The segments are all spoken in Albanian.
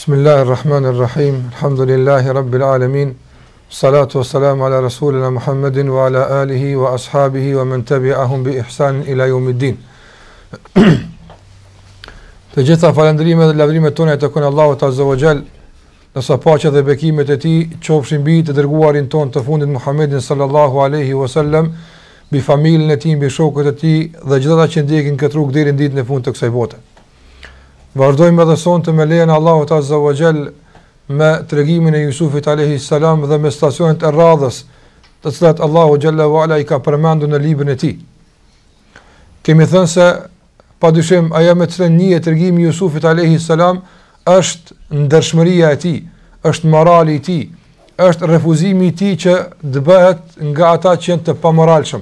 Bismillahirrahmanirrahim. Alhamdulillahi rabbil alamin. Salatu wassalamu ala rasulina Muhammedin wa ala alihi wa ashabihi wa man tabi'ahum bi ihsan ila yawmiddin. Të gjitha falëndrimet dhe lavdrimet tona i takojnë Allahut Azza wa Jall. Nësa paqja dhe bekimet e tij qofshin mbi të dërguarin ton të fundit Muhammedin sallallahu alaihi wasallam, mbi familjen e tij, mbi shokët e tij dhe gjithë ata që ndjekin këtë rrugë deri në ditën e fundit të kësaj bote. Vazhdojmë edhe sonte me lejen e Allahut Azza wa Jall me tregimin e Jusufit alayhi salam dhe me stacionet e radhës, të cilat Allahu Jalla wa Ala i ka përmendur në librin e tij. Kemi thënë se padyshim ajo me cilën njihet tregimi i Jusufit alayhi salam është ndershmëria e tij, është morali i tij, është refuzimi i tij që të bëhet nga ata që janë të pamoralshëm.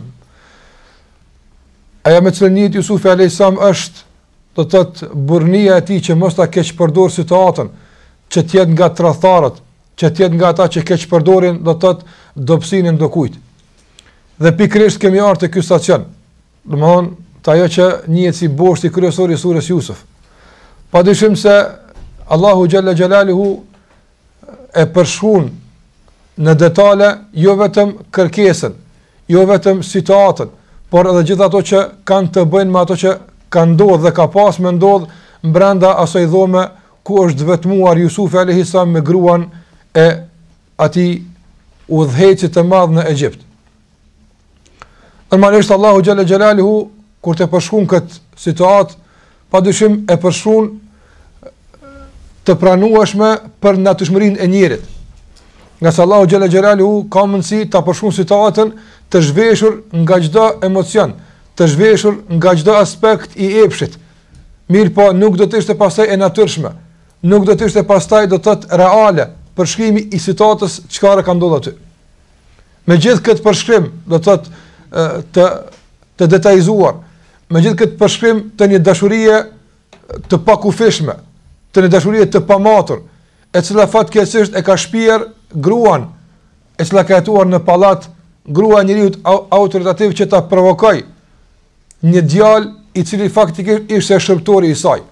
Ajo me cilën njihet Jusufi alayhi salam është do të thotë burrnia e tij që mos ta keq përdor situatën, që të jetë nga tradhtarët, që të jetë nga ata që keq përdorin do të thotë dobësinë e ndokujt. Dhe pikërisht kemi ardhur te ky stacion. Domthonë ajo që njihet si boshti kryesor i surës Jusuf. Padyshim se Allahu Jalla Jalaluhu e përshkruan në detale jo vetëm kërkesën, jo vetëm situatën, por edhe gjithë ato që kanë të bëjnë me ato që ka ndodhur dhe ka pas me ndodh brenda asaj dhome ku është vetmuar Jusufi alayhi salam me gruan e atij udhëheqësit të madh në Egjipt. Normalisht Allahu Jalla Jalaluhu kur të përshkruan këtë situatë, padyshim e përshkruan të pranueshme për natyrshmërinë e njerit. Nga se Allahu Jalla Jalaluhu ka mundësi ta përshkruan situatën të zhveshur nga çdo emocion, të zhveshur nga çdo aspekt i epshit. Mirë po nuk do të ishte pastaj e natyrshme, nuk do të ishte pastaj do të thotë reale përshkrimi i situatës çka ka ndodhur aty. Me gjithë këtë përshkrim do të thotë të detajzuar, me gjithë këtë përshkrim të një dashurie të pakufishme, të një dashurie të pamatur, e cila fatkeqësisht e ka shpier gruan, e cila ka jetuar në pallat, grua e njeriu autoritativ që ta provokoi një djalë i cili faktikisht ishte shërbëtori i saj.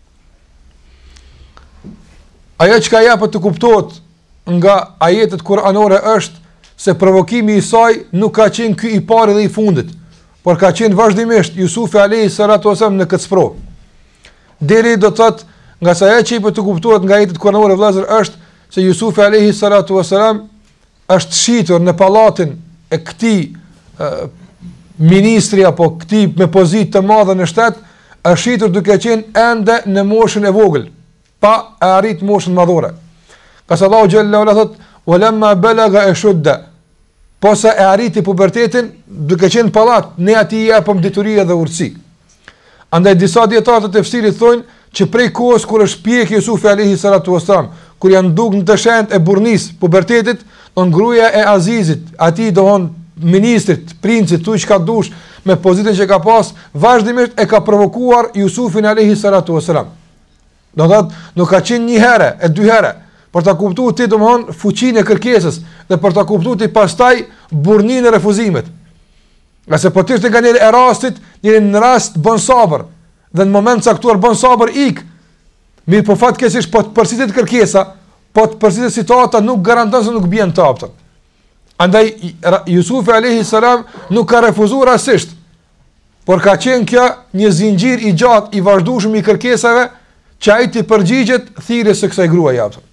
Ajo që ka japët të kuptohet nga ajetet kuranore është se provokimi i saj nuk ka qenë ky i pari dhe i fundit, por ka qenë vazhdimisht Jusufi alayhi salatu wasallam në këtë sprovë. Deri do të thotë nga sa ajo që i të kuptohet nga ajetet kuranore vëllazër është se Jusufi alayhi salatu wasallam është shitur në pallatin e këtij ministri apo këtij me pozitë të madhe në shtet, është shitur duke qenë ende në moshën e vogël, pa e arrit moshën madhore. Ka sa Allahu Jalla wala thot walamma balaga ashudda, posa e arriti pubertetin duke qenë pallat, ne atij i japëm detyri dhe urtësi. Andaj disa dietarë të tefsirit thonë që prej kohës kur është pjek Jusufi alayhi salatu wasalam, kur janë duk në të shenjtë e burrnis pubertetit, on gruaja e Azizit, atij dohon ministrit, princit, tu që ka dush me pozitën që ka pas, vazhdimisht e ka provokuar Jusufin alayhi salatu wasalam. Do thotë, nuk ka qenë një herë, e dy herë, për ta kuptuar ti domthon fuqinë e kërkesës dhe për ta kuptuar ti pastaj burrninë e refuzimit. Nëse po ti të kanë e rastit, në rast bën sabër dhe në moment caktuar bën sabër ik. Mirë po fatkeqësisht po të përsitet kërkesa, po të përsitet situata nuk garanton se nuk bien tapta. Andaj Jusufi alayhi salam nuk ka refuzuar asisht, por ka qenë kjo një zinxhir i gjatë i vazhdueshëm i kërkesave që ai të përgjigjet thirrjes së kësaj gruaje apo.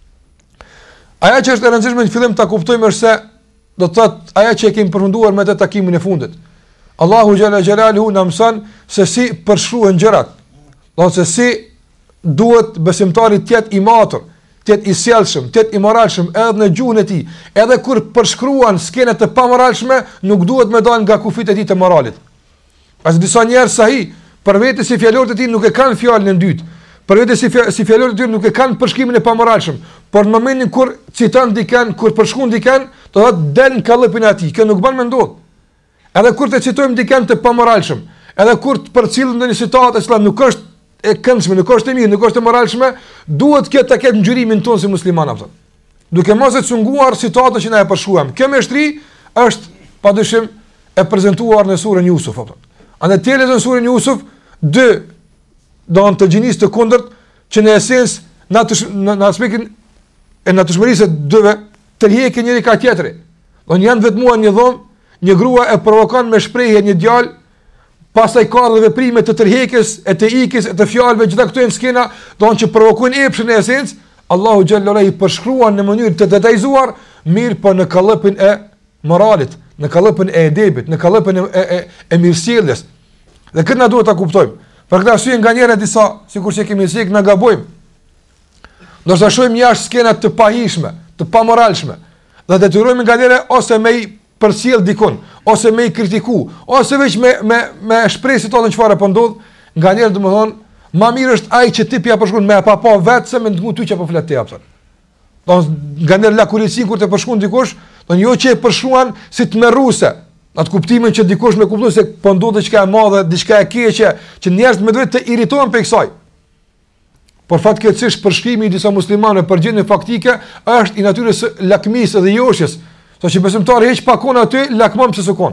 Ajo që është e rëndësishme në fillim ta kuptojmë është se do të thotë ajo që e kemi përfunduar me të takimin e fundit. Allahu Jalla Jalaluhu na mëson se si përshkruhen gjërat. Do të thotë se si duhet besimtari të jetë i matur, të jetë i sjellshëm, të jetë i moralshëm edhe në gjuhën e tij. Edhe kur përshkruan skena të pamoralshme, nuk duhet me dalë nga kufit e tij të moralit. As disa njerëz sahi, për vetë si fjalorët e tij nuk e kanë fjalën e dytë. Për vetë si fjalorët e tij nuk e kanë përshkrimin e pamoralshëm. Por në momentin kur citon dikën, kur përshkruan dikën, do të del në kallëpin e tij. Kjo nuk bën më ndodh. Edhe kur të citojmë dikën të pamoralshëm, edhe kur të përcillim në një situatë që nuk është e këndshme, nuk është e mirë, nuk është e moralshme, duhet kjo të ketë ngjyrimin tonë si musliman apo. Duke mos e cunguar situatën që na e përshkruam. Kjo meshtri është padyshim e prezantuar në surën Jusuf apo. Andaj tele në surën Jusuf 2 do të gjinis të kundërt që në esencë në aspektin e natyrshmërisë së dyve, tërheqin njëri ka tjetri. Don janë vetmuar një dhomë, një grua e provokon me shprehje një djalë, pastaj ka edhe veprime të tërheqjes, e të ikjes, e të fjalëve, gjitha këto janë skena, don që provokojnë epshin e esencë. Allahu xhallahu ala i përshkruan në mënyrë të detajzuar, mirë po në kallëpin e moralit, në kallëpin e edebit, në kallëpin e mirësjelljes. Dhe këtë na duhet ta kuptojmë. Për këtë arsye nganjëherë disa, sikur që kemi thënë, na gabojmë. Do të shohim jashtë skena të pahishme, të pamoralshme. Dhe detyrojmë nganjëherë ose me i përcjell dikun, ose me i kritiku, ose veç me shpreh situatën çfarë po ndodh, nganjëherë domethënë, më mirë është ai që ti pja përshkruan me pa vetë se me ndëmu ty që po flet ti apo. Don nganjëherë la kurisi kur të përshkruan dikush, don jo që e përshkruan si të merruse. Atë kuptimin që dikush me kupton se po ndodh diçka e madhe, diçka e keqe, që njerëzit me drejt të irritohen për kësaj. Por fatkeqësisht përshkrimi i disa muslimanëve për gjendjen faktike është i natyrës së lakmisë dhe joshjes. Që besimtari heq pakon aty, lakmon pse s'ukon.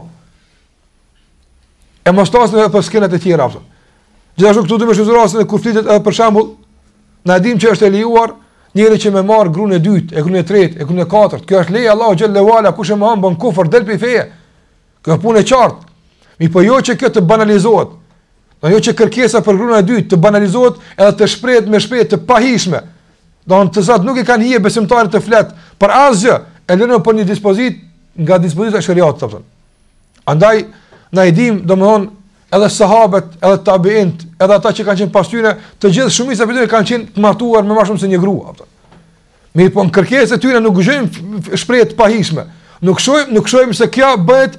E mos tasnë për skenat e tjera. Gjithashtu këtu do të më rastin e kur flitet edhe për shembull, na dim që është e lejuar njëri që më marr gruën e dytë, e gruën e tretë, e gruën e katërt. Kjo është leje Allahu xhallahu ala, kush e mohon bon kufër del pe feje. Kjo punë e qartë. Mi po jo që kjo të banalizohet. Do jo që kërkesa për gruën e dytë të banalizohet edhe të shprehet me shprehje të pahishme. Do të thotë nuk i kanë hije besimtarit të flet për asgjë, e lënë për një dispozit nga dispozita e shariatit thonë. Andaj na i dim domthon edhe sahabët, edhe tabiint, edhe ata që kanë qenë pas tyre, të gjithë shumica e tyre kanë qenë të martuar me më shumë se një grua. Mirë, po në kërkesat e tyre nuk gëzojmë shprehje të pahishme. Nuk shohim se kjo bëhet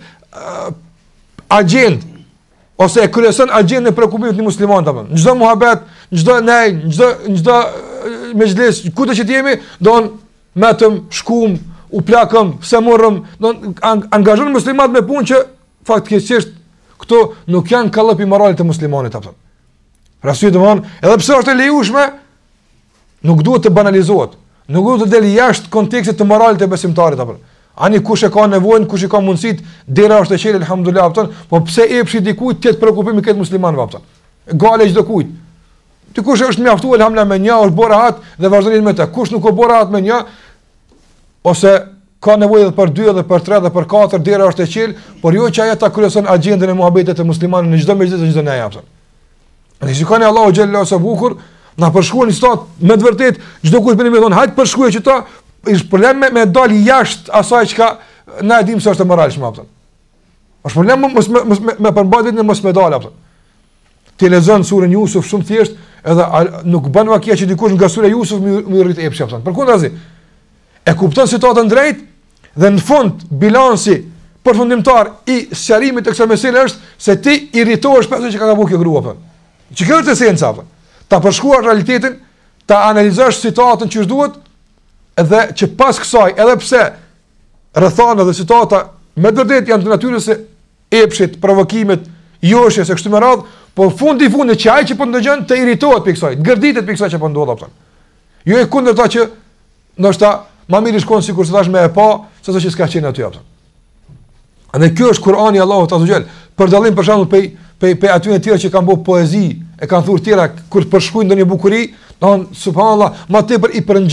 agjend ose e kryeson agjendën e preokupimit të muslimanëve apo. Çdo muhabet, çdo nej, çdo mezhles, ku do të jemi, don metëm shkum, u plakëm, pse morrëm, don angazhon muslimanët me punë që faktikisht këto nuk janë kallëpi moralit të muslimanit apo. Pra sy domon, edhe pse është e lejueshme, nuk duhet të banalizohet. Nuk duhet të dalë jashtë kontekstit të moralit të besimtarit apo. Ani kush e ka nevojën, kush i ka mundësit, dera është e qelë, alhamdulillah, po pse epshi dikujt tjetë preokupimi këtë muslimanëve, apëton. Gale çdo kujt. Ti kush është mjaftuar alhamdulillah me një, është bërë rahat dhe vazhdon me të. Kush nuk ka bërë rahat me një, ose ka nevojë edhe për 2 edhe për 3 edhe për 4, dera është e qelë, por jo që ajo ta kryeson agjendën e muhabetit të muslimanëve në çdo mëjtë të çdo ne apëton. Ne shikoni Allahu xhallahu sa bukur, na përshkruan sot me të vërtet çdo kujt më thon, hajt përshkruaj çto është problem me dal jashtë asaj çka na e dim se është e moralshme apo. Është problem mos me përmbajtjen e mos me dal apo. Ti lexon surën Yusuf shumë thjesht, edhe nuk bën vakia që dikush nga sura Yusuf më rrit epshi apo. Përkundazi e kupton situatën drejt dhe në fund bilanci përfundimtar i sqarimit të kësaj mesele është se ti irritohesh pasojë që ka gabuar kjo grua apo. Çka është esenca apo? Ta përshkruash realitetin, ta analizosh situatën ç'është duhet, edhe që pas kësaj, edhe pse rrethana dhe situata me vërtet janë të natyrës së epshit, provokimit, joshjes së kështu me radhë, po fundi që ai që po ndëgjon të irritohet për kësaj, të gërditet për kësaj që po ndodh apo. Jo e kundërta që ndoshta më mirë shkon sikur të thash me e pa, sesa që s'ka qenë aty apo. Andaj ky është Kurani Allahu Azza wa Jall, për dallim për shembull pe aty të tjerë që kanë bërë poezi, e kanë thurë tjera kur përshkruajnë ndonjë bukuri, don subhanallahu, më tepër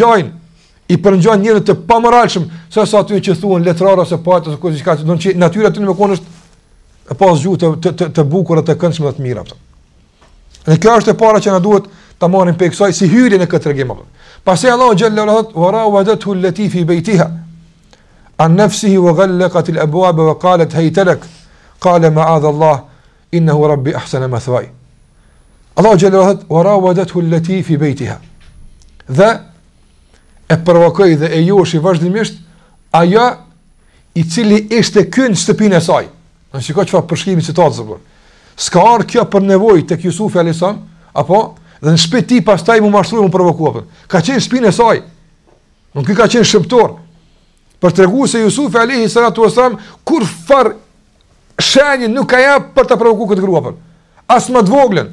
i përngjajnë njerëz të pamoralshëm, sa aty që thuan letrar ose poet ose kush diçka, don që natyra aty më konë është pas gjuhë të bukur të këndshme dhe të mira apo. Dhe kjo është e para që na duhet ta marrim pe kësaj si hyrje në këtë tregim apo. Pastaj Allahu xhallahu ala wa rawadathu allati fi baytiha an nafsihi wa ghallaqat al-abwab wa qalet hayta lak qala ma'adha Allah innahu rabbi ahsana mathwaya. Allahu xhallahu ala wa rawadathu allati fi baytiha. Dhe e provokoi dhe e joshi vazhdimisht ajo i cili ishte kënd në shtëpinë e saj. Në shikoj çfarë përshkrimi i situatës apo. S'ka ardhur kjo për nevojë tek Yusufi alayhis salam, apo dhe në shtëpi ti pastaj më mashtruaj më provokua. Ka qenë në shtëpinë e saj. Nuk ka qenë shëmtor. Për treguar se Yusufi alayhi salatu wasalam kur far shenjë nuk ka jap për ta provokuar këtë grua apo. As më të voglën.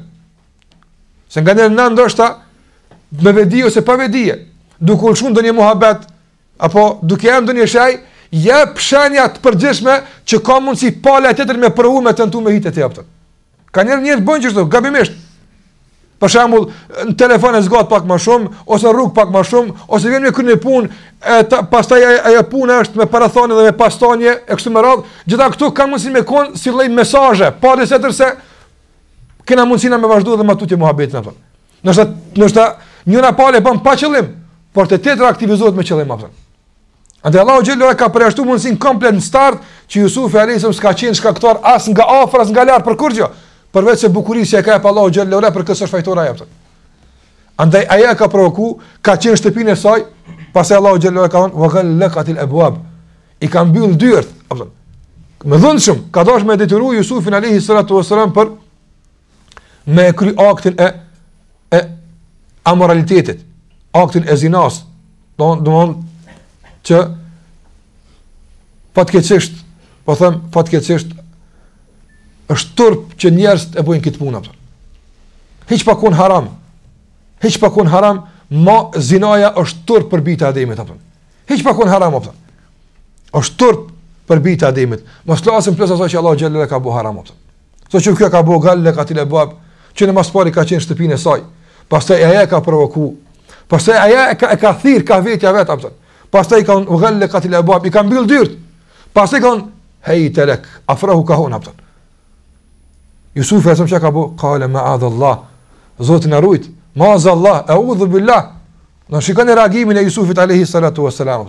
Se nganjëherë na ndoshta me vedi ose pa vedi, duke u shkuar ndonjë muhabet apo duke ardhur ndonjë shaj, jep shenja të përgjithshme që ka mundsi pala tjetër me provu me tentu me hitet e japtën. Ka njerëz bën çështë gabimisht. Për shembull, në telefon e zgat pak më shumë, ose rrug pak më shumë, ose vjen me kryerje punë, pastaj ajo puna është me parathone dhe me pastanje e kështu me radhë. Gjitha këtu kanë mundësi me kon si lloj mesazhe, para se tërse kena mundësinë me vazhdu dhe më tutje muhabetin apo. Nështë njëra palë bën pa qëllim, por te tjetra aktivizohet me qëllim apo. Ande Allahu xhallahu ka përjashtuar mundësinë komplet në start që Yusufi alayhis salam s'ka qenë shkaktar as nga afër as nga lart për kurrë, përveç se bukurisja e ka pa Allahu xhallahu për kësaj fajtora apo. Andaj aja ka provoku, ka qenë shtëpinë e saj, pastaj Allahu xhallahu ka thonë wa ghallaqatil abwab. I ka mbyll dyert, apo. Me dhunshëm ka dashur me detyru Yusufin alayhis salam për me kry aktin e amoralitetit, aktin e zinas, domthon që fatkeqësisht, po them fatkeqësisht është turp që njerëzit e bojnë këtë punë apo. Hiç pa kun haram. Hiç pa kun haram, ma zinaja është turp për bita e Ademit apo. Hiç pa kun haram apo. Është turp për bita e Ademit. Mos flasim plus asaj që Allahu xhallahu ka bëu haram apo. So që kjo ka bëu gallaqatil abwab, që në mas pari ka qenë shtëpinë e saj. Pastaj aja ka provoku. Pastaj aja e ka thirr ka vetja vet apo. Pastaj ka gallaqatil abwab, i ka mbyll dyert. Pastaj ka hey telek, afrahu ka hon apo. Yusuf e çka ka bëu? Qala ma'adallah. Zoti na rujt. Ma'azallah, a'udhu billah. Në shikoni reagimin e Yusufit alayhi salatu wassalam.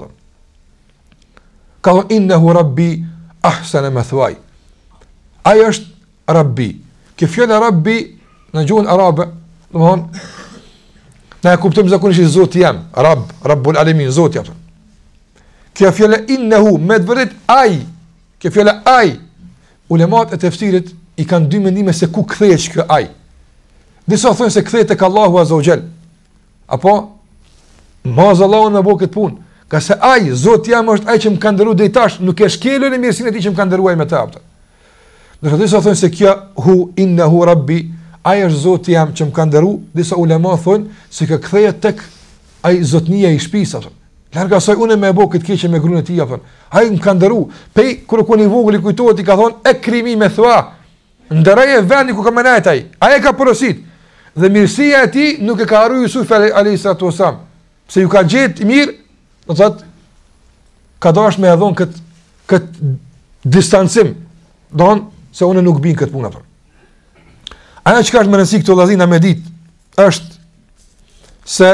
Ka innahu rabbi ahsana mathway. Ai është rabbi. Që fjala rabbi në gjuhën arabe, domthon ne kuptojmë zakonisht Zoti jam, Rabbul alamin, Zoti apo. Kjo fjala innahu me vërtet ai, kjo fjala ai, ulemat e tefsirit i kanë dy mendime se ku kthehet kjo ai. Disa thonë se kthehet tek Allahu azza wa jall. Apo mazallahu me bëu këtë punë. Ka se ai, Zoti jam është ai që më ka ndëruar deri tash, nuk e shkelur në mirësinë e tij që më ka ndëruar me ta. Do të disa thonë se kjo hu innahu rabbi, ai është Zoti jam që më ka ndëruar, disa ulema thonë se kjo kthehet tek ai zotnia i shtëpisë. Larga asaj unë më e bëu këtë keqje me gruën e tij apo. Ai më ka ndëruar. Pe kur i vogël i kujtohet i ka thonë e krimi me thua. Ndëraje vendi ku ka menajt ai. Ai ka porosit. Dhe mirësia e tij nuk e ka harruar Yusuf alayhi salatu wasalam. Pse ju ka gjetë mirë, do thotë ka dashur me dhon kët distancim. Don se unë nuk bin kët punë apo. Ajo që ka më rëndësi këto vllazina me ditë është se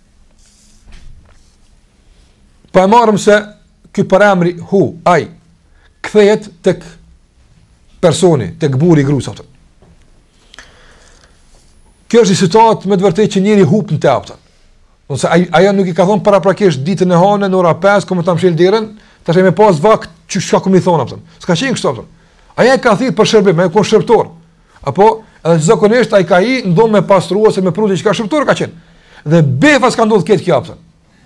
pa e marrëm se ky paramri hu, ai kthehet tek personi, tek burri i gruas apo. Kjo është situatë me të vërtetë që njëri hub në të apta. Ose ajo nuk i ka thonë paraprakisht ditën e hanë në ora 5 komë ta mshël derën, tash më pas vakt çka komi thon apo. S'ka qenë kështu apo. Ajo e ka thirr për shërbim, ajo ka shërbëtor. Apo edhe zakonisht ai ka i ndon me pastruar ose me prutë që ka shërbëtor ka qenë. Dhe befas ka ndodhur këtë kjo apo.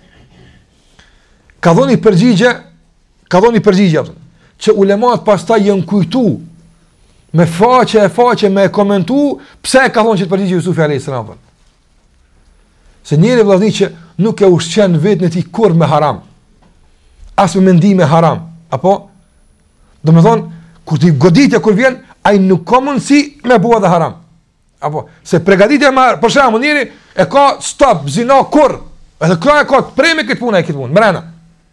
Ka dhoni përgjigje apo. Që ulemat pastaj janë kujtu me faqe me komentu pse ka thonë që të përgjigje Yusufi alayhis salam. Se njëri vllazni që nuk e ushqen vetën e tij kur me haram. As me mendime haram, apo domethën kur ti goditja kur vjen, ai nuk ka mundësi me bua dhe haram. Apo se përgatitja për shembull njëri e ka stop zina kur, edhe ka të premë këtë punë mbrana.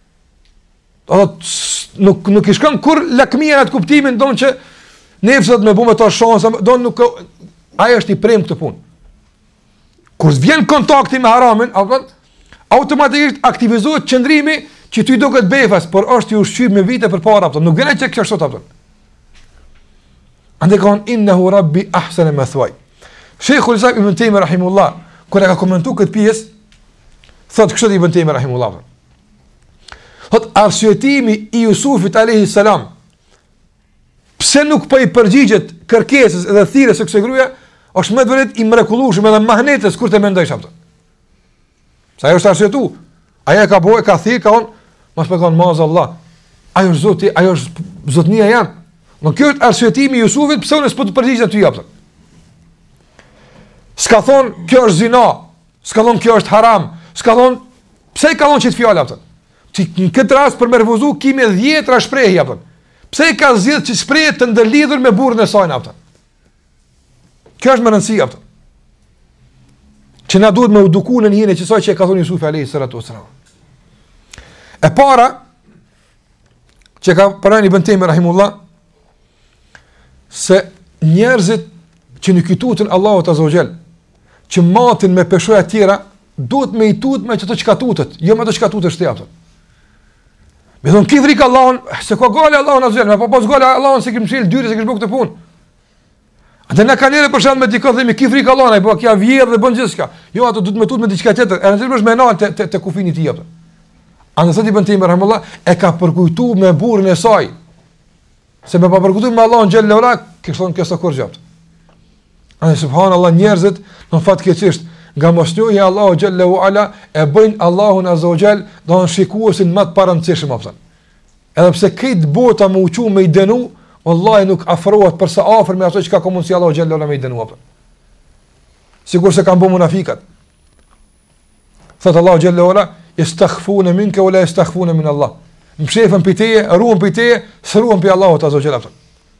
Nuk i shkon kur lakmia në atë kuptimin domun që nefsat me bume ta shansa, do nuk ai është i prem këtë punë. Kur vjen kontakti me haramin, automatikisht aktivizohet qëndrimi që ty duket befas, por është i ushqyer me vite përpara, nuk vjen çka kjo sot apo. Ande kon innahu rabbi ahsana mathway. Sheikhul Islam Ibn Taymiyyah rahimullah, kur e ka komentuar këtë pjesë, thotë kështu Ibn Taymiyyah rahimullah. Thot arsyetimi i Yusufit alayhi salam pse nuk po i përgjigjet kërkesës dhe thirrjes së kësaj gruaje, është më vërtet i mrekullueshëm edhe mahnetës kur të mendojsh atë. Sa ajo është arsyetu. Ajo ka bëu, ka thirr, ka on, mos më kanë mazallah. Ajo është Zoti, ajo është zotnia jam. Në kjo është arsyetimi i Yusufit pse unë s'po të përgjigj aty apo. S'ka thon kjo është zina, s'ka thon kjo është haram, s'ka thon pse i ka thon çit fjalë atë. Ti në këtë rast për me refuzu kimë 10 shprehje apo. Pse ka zgjedhur që shprehje të ndërlidhur me burrin e saj apo. Kjo është më rëndësi apo. që na duhet me eduku në njëri që sa që e ka thonë Jusufi alayhi salatu wasalam. E para që ka përmend Ibn Taymi rahimullah se njerëzit që nuk i tutën Allahut azza wa jall, që matin me peshoja të tjera, duhet me i tut me çdo çka tutet, jo me ato çka tutet shtjapën. Me thonë ki frikë Allahun, se ka gale Allahun azza wa jall, me pa pas gale Allahun se kim mshil dyre se kish bë këtë punë. Atë na kanë edhe për shkak me dikon themi ki frikë Allahun, ai po kia vjedh dhe bën gjithçka. Jo, ato duhet me tut me diçka tjetër, e rëndësishme është me nal te kufini i tij atë. Andaj Ibn Taymi rahimullah e ka përkujtuar me burrin e saj. Se me pa përkujtuar me Allahun xhella ora, kishon këso kurrë. Andaj subhanallahu njerëzit në fatkeqësisht nga mosnjohja e Allahu xhalla uala e bëjnë Allahun azza wa jall don shikuesin më të parancishëm apo. Edhe pse këtë bota më uqu me i dënu, wallahi nuk afrohet përsa afër me ato që ka komunsi Allahu xhalla uala me i dënu apo. Sigur se kanë bë munafikat. Thot Allahu xhalla uala yastakhfuna minka wala yastakhfuna min Allah. Mshefën piteje, ruan piteje, sruan pe Allahu azza wa jalla.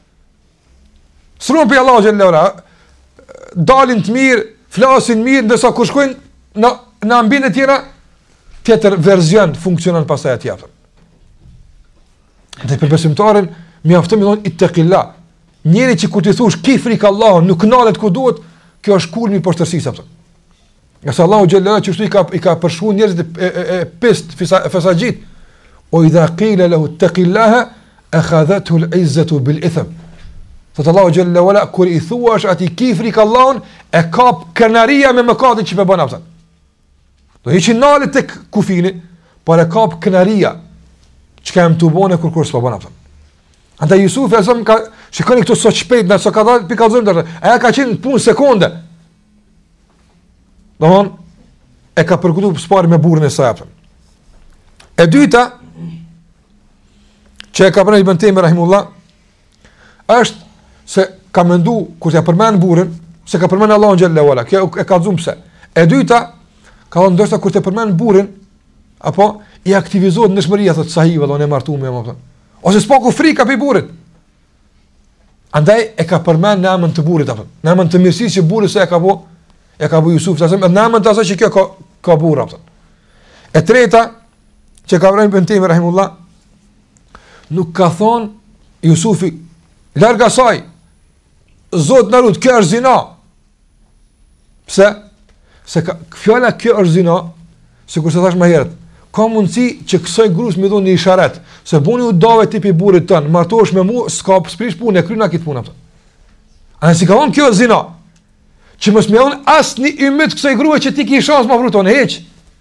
Sruan pe Allahu xhalla uala. Dalin të mirë, flasin mirë, ndërsa kur shkojnë në ambiente tjera, tjetër version funksionon pastaj atje atë. Dhe për besimtarin mjafton me thonë ittaqillah. Njëri që kur ti thosh ki frikë Allahun, nuk knalet ku duhet, kjo është kulmi i poshtërsisë atë. Nga sa Allahu xhallahu që i ka përshuar njerëzit e pest fesaxhit. O idha qila lahu ittaqillaha akhadhathu al-izzatu bil-ithm. Thot Allahu xhalla wala kur i thuash ati ki frikë Allahun e kap kënaria me mëkatin që bën ata. Do hiqi nalet tek kufini, por e kap kënaria çka më tubone kur s'po bën ata. Andaj Jusufi asam ka shikoni këto sot shpejt na so ka dalë pikallzojmë dorë. Ai ka qenë punë sekonde. Domthon e ka përkutur spari me burrin e saj. E dyta që e ka pranë Ibn Taymi rahimullah është se ka mendu kur t'ja përmend burrin, se ka përmend Allahu xhalla wala, kjo e ka zoom pse. E dyta, ka thonë ndoshta kur t'ja përmend burrin, apo i aktivizohet nëshmëria thot sahive do ne martuam me apo. Ose s'po frika pe burrit. Andaj e ka përmend namën të burrit apo. Namën të mirësisë që burri sa e ka bu Jusuf, sa namën të asaj që kjo ka burr apo. E treta që ka vënë Ibn Taymi rahimullah, nuk ka thonë Jusufi larga saj. Zot na lut, kjo është zina. Pse? Se fjala kjo është zina, sikur se thash më herët, ka mundësi që kësaj grus më dhoni isharet, se buni u dave tipi burrit tën, martohesh me mua, s'ka sprish punë, kryna këtë punë atë. A si ka thonë kjo është zina? Që mos më on asnjë ymit kësaj grua që ti ke shans më vruton hiç.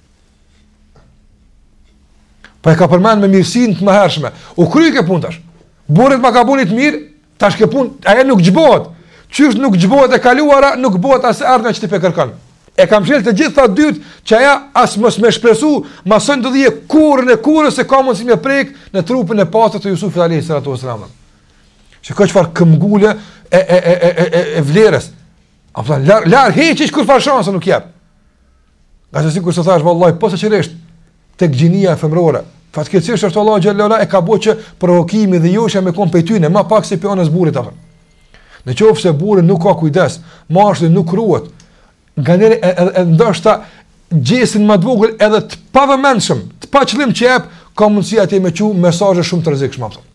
Pa e ka përmend me mirësinë të mëhershme. U kry kjo punë tash. Burrit ma ka buni të mirë, tash kjo punë ajo nuk gjbohet. Qysh nuk gjbohet e kaluara, nuk bëhet as ardhmja që ti pe kërkon. E kam shël të gjitha dyrt që aja as mos më shpresu, mason të dhije kurrën se ka mundësi me prek në trupin e pastër të Jusufit alayhi salatu wasalam. Shikoj çfarë këmbgule e vlerës. Apo lar hiç kur fa shanse nuk jep. Qase sikur se thash vallahi posaçërisht tek gjinia femrore. Fatkeqësisht është Allahu xhallahu e ka bëu që provokimi dhe joshja me kompetinë më pak se pionës burrit apo. Në qoftë se burri nuk ka kujdes, mashkulli nuk ruhet, nganjëri ndoshta gjesin më të vogël edhe të pavëmendshëm, të pa qëllim që jep, ka mundësi atje me qiu mesazhe shumë të rrezikshme apo.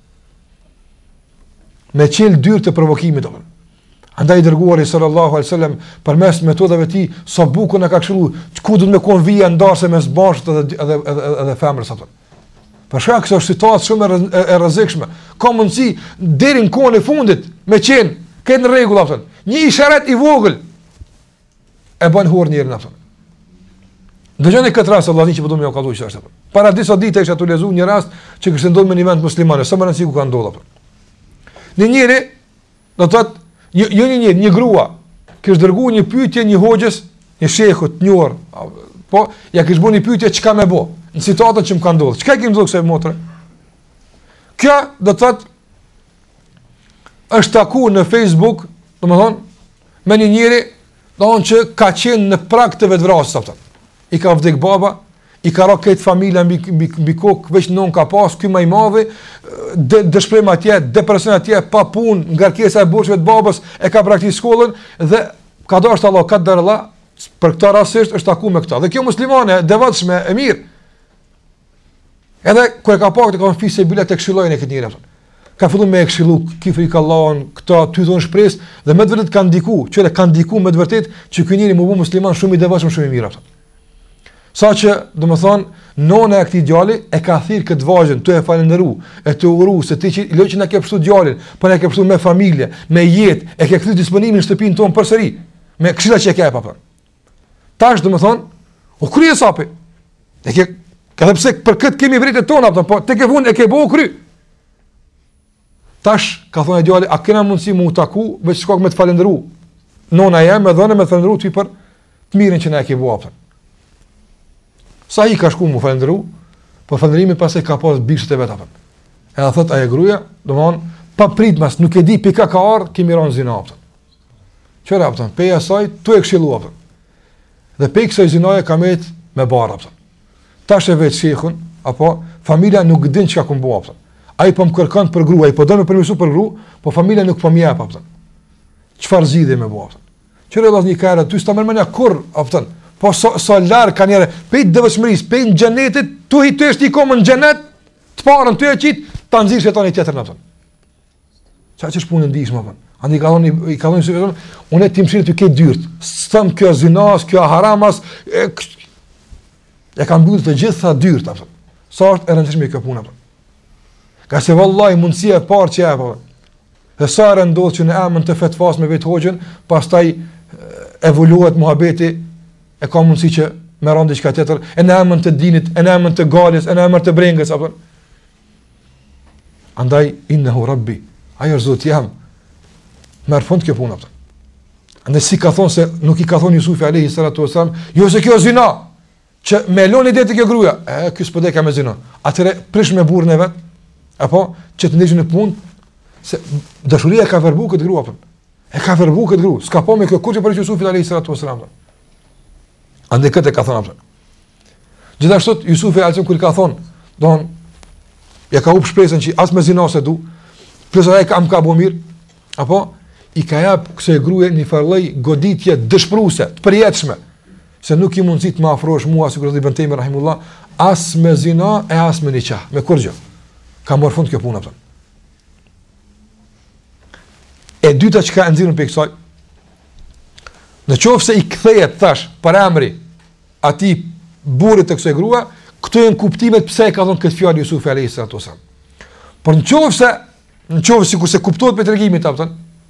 Me qel dyrë të provokimit apo. Andaj dërguari sallallahu alaihi wasallam përmes metodave të tij sa buku na ka këshilluar, ku do të më kon vija ndarse mes bashkët edhe femrës apo. Për shkak se është situatë shumë e rrezikshme. Ka mundësi deri në kohën e fundit me qenë këtë në rregull apo. Një isharet i vogël e bën hurr njërin apo. Dëgjoni këtë rast Allahu që po do më ka thënë çfarë. Para disa ditë isha tu lezuar një rast që kishte ndodhur me një vend musliman, sa më rëndësi ku ka ndodhur apo. Në njëri do të thotë një grua kishte dërguar një pyetje një hoxhës, një shehut të njohur, po ja kishte bënë një pyetje çka më bë. Në situatën që më ka ndodhur. Çka kemi ndodhur kësaj motre? Kjo do të thotë është taku në Facebook, domethënë me një njeri, domthonjë që ka qenë në prag të vetvrasjes atë. I ka vdek baba, i ka rënë këtë familja mbi kokë, veç non ka pas, ky më i madhi, dëshpërim atje, depresion atje, pa punë, ngarkesa e burrave të babës, e ka praktikuar shkollën dhe ka dashur Allah ka daralla Për këtë rastisht është taku me këta. Dhe kjo muslimane devotshme e mirë. Edhe kur e ka pa këtë ka fisë bilet të këshillojnë e këtë njëri. Ka filluar me këshillu kifrik Allahun, këta ty thon shpresë dhe me të vërtetë kanë ndiku, çuhet kanë ndiku me të vërtetë që ky njeri më bu musliman shumë i devotshëm, shumë i mirë atë. Saqë, domethënë, nona e këtij djali e ka thirr këtë vajzën, tu e falënderu, e të uru se ti që lë që na ke pështu djalin, po na ke pështu me familje, me jetë, e ke kthy disponimin në shtëpinë tonë përsëri, me këshilla që e ke pa. Tash domethënë, u krye sapi. E ke edhe pse për këtë kemi vritet tona, po tek e fund e ke bëu kry. Tash ka thonë djali, a kena mundësi mu taku, veç shkak me të falëndëru. Nona jam me dhënë me falëndëru ti për të mirën që na e ke bëu. Sa i ka shku mu falëndëru, po falëndërimi pas e ka pas bishët e vetë apën. Edhe thot aje gruja, domthon pa prit mas, nuk e di pika ka ardh, kemi rënë zina apën. Çfarë apën? Peja saj tu e këshillu apën. Dhe pe kësaj zinaje ka met me barë apën. Tash e vetë shehun, apo familja nuk din çka ku bëu apën. Ai po më kërkon për grua, ai po do më permisu për grua, po familja nuk po më jep apën. Çfarë zgjidhje me bëu apën? Çfarë vllazni ka era, ty sta më mëna kur apën. Po so larg kanë njerë, pe devotshmërisë, pe në xhenetit, tu hitesh ti komë në xhenet, të parën ty e qit, ta nxirsh jetën e tjetër natën. Çfarë ç'është punë ndihmë apo? Ani i kalloni se unë tim shirë ty ke dyrt. S'thëm kjo zinas, kjo haramas, e kanë mbyllur të gjitha dyrt apo. Sa është e rëndësishme kjo punë apo? Ka se vallahi mundësia e parë që apo. Dhe sa ndodh që në emën të fetvas me vetë hoxhën, pastaj evoluohet muhabeti, e ka mundësi që me rëndi diçka tjetër, e në emën të dinit, e në emën të galjes, e në emën të brengës, apo. Andaj, innehu rabbi, ajo është Zoti jam, merr fund kjo punë, apo. Andaj si ka thonë se, nuk i ka thonë Jusufi alayhi salatu wasalam, jo se kjo zina, që me loni dhe të kjo gruja, kjo s'po deka me zina, atëre prish me burrën e vet, apo, që të ndeshën në punë, se dashuria ka verbu këtë grua, apo. E ka verbu këtë grua, s'ka po me kjo kurrë për Jusufit alayhi salatu wasalam. Ande këtë e ka thonë apëtën. Gjithashtu, Jusufi alësëm kër i ka thonë, donë, ja ka up shpresën që as me zina se du, plesë e ka bo mirë, apo, i ka japë këse e gruje një farlej goditje dëshpruse, të përjetëshme, se nuk i mundësi të më afrosh mua, si kërës i bëntejme, rahimullah, as me zina e as me një qah, me kur gjë. Ka morë fund kjo punë, apëtën. E dyta që ka nëzirën për i kësaj, në qofë se i kthejet, thash, për emri, ati burit të kësoj grua, këto e në kuptimet pëse e ka thonë këtë fjallë Jusufi alayhi salatu wasalam. Por në qofë si kurse kuptohet për të regimit, apëtën,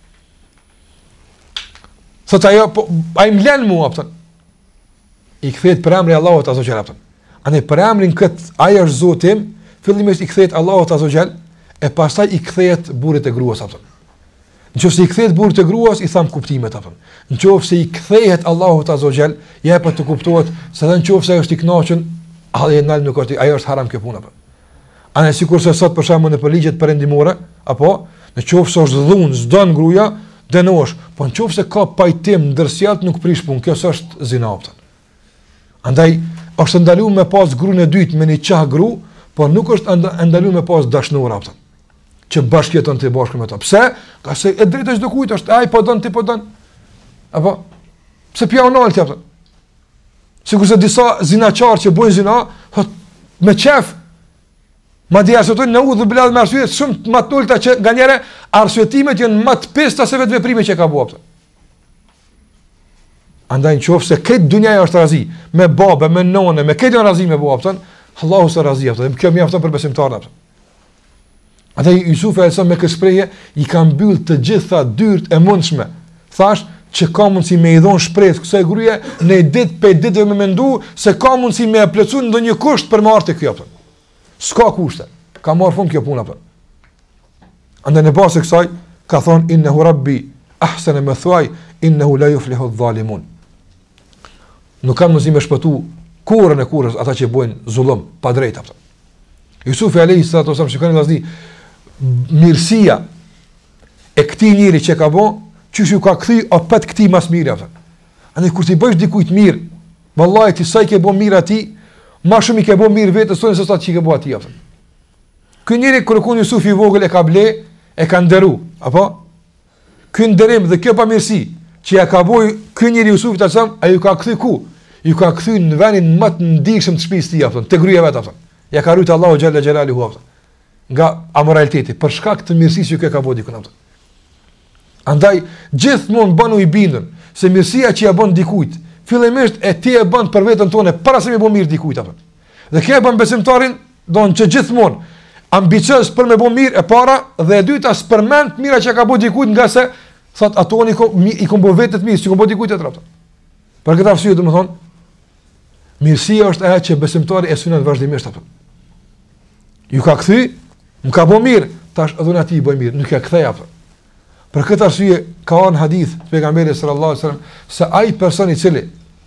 thot ajo, a i mlen mu, apëtën, i kthejet për emri Allahut azza wa jalla, apëtën. Ane për emrin këtë, ajo është zotim, fillimisht i kthejet Allahut azza wa jalla, e pastaj i kthejet burit e gruas, apëtën. Në qofë se i kthehet burit e gruas, i tham kuptimet apën. Në qofë se i kthehet Allahut azza wa jall, jepet të kuptohet se dhe në qofë se është i kënaqur, nuk është, ajo është haram kjo punë apën. Anë sikurse sot për shembull në ligjet perëndimore, apo në qofë se është dhunë, s'don gruaja, dënosh, po në qofë se ka pajtim ndërsjellët nuk prish punë, kjo është zina apën. Andaj është ndaluar me pas gruën e dytë me një qah gru, por nuk është ndaluar me pas dashnor apën. Që bashkëton të bashkë me ta. Pse? Ka se e drejtë çdo kujt është, ai po don ti po don. Apo pse pionol ti apo? Sigurisht disa zinaçar që bojnë zina, me qef. Madje ato në udhë bilad me arsye shumë më të ulta që nganjëre arsyetimet janë më të pesta se vetë veprimi që ka bëu. Andaj nëse këtë dunja është razi, me babë, me nonë, me këtë razi me bëu, Allahu s'e razi ato. Kjo mjafton për besimtarët. Andaj Jusufi alayhis me këtë shprehje i ka mbyll të gjitha dyert e mundshme. Thash që ka mundësi me i dhon shpresë kësaj gruaje në ditë për ditë me mendu se ka mundësi me plotsu ndonjë kusht për marrë kjo apo. S'ka kushte. Ka marrë fund kjo punë apo. Andaj në bazë kësaj ka thonë innehu rabbi ahsana mathwaya innehu la yuflihu adh-dhalimun. Nuk kanë mundësi me shpëtu kurrën e kurrës ata që bojnë zullum pa drejtë apo. Jusufi alayhis salatu wasallam shikoni vllazni mirësia e këtij njeri që ka bë, çu ka kthy opet këtij mas mirë atë. Andaj kur ti bësh dikujt mirë, vallahi ti sa i ke bë mirë atij, më shumë i ke bë mirë vetes tonë se sa ti ke bë atij atë. Ky njeri kur kon Jusufi i vogël e ka ble, e ka nderu, apo? Ky nderim dhe kjo pamirësi që ja ka boj ky njeri Jusufit alayhis ai ju ka kthy ku? Ju ka kthy në vendin më të ndihshëm të shtëpisë tij apo te gryja vet apo. Ja ka rrit Allahu xhalla xhelaluhu apo. Nga amoraliteti për shkak të mirësisë që ka bërë dikun apo. Andaj gjithmonë bënu i bindën se mirësia që ja bën dikujt, fillimisht e ti e bën për veten tonë para se më bën mirë dikujt apo. Dhe kjo e bën besimtarin don që gjithmonë ambicioz për me bën mirë e para dhe e dyta spërmend mira që ka bërë dikujt nga se thot ato i kombo vetë të mirë, si kombo dikujt atë. Për këtë arsye domethënë mirësia është ajo që besimtari e synon vazhdimisht apo. Ju ka kthy, më ka bën mirë, tash edhe aty i bëj mirë, nuk e kthej apo. Për këtë arsye ka një hadith pejgamberit sallallahu alajhi wasallam se ai person i cili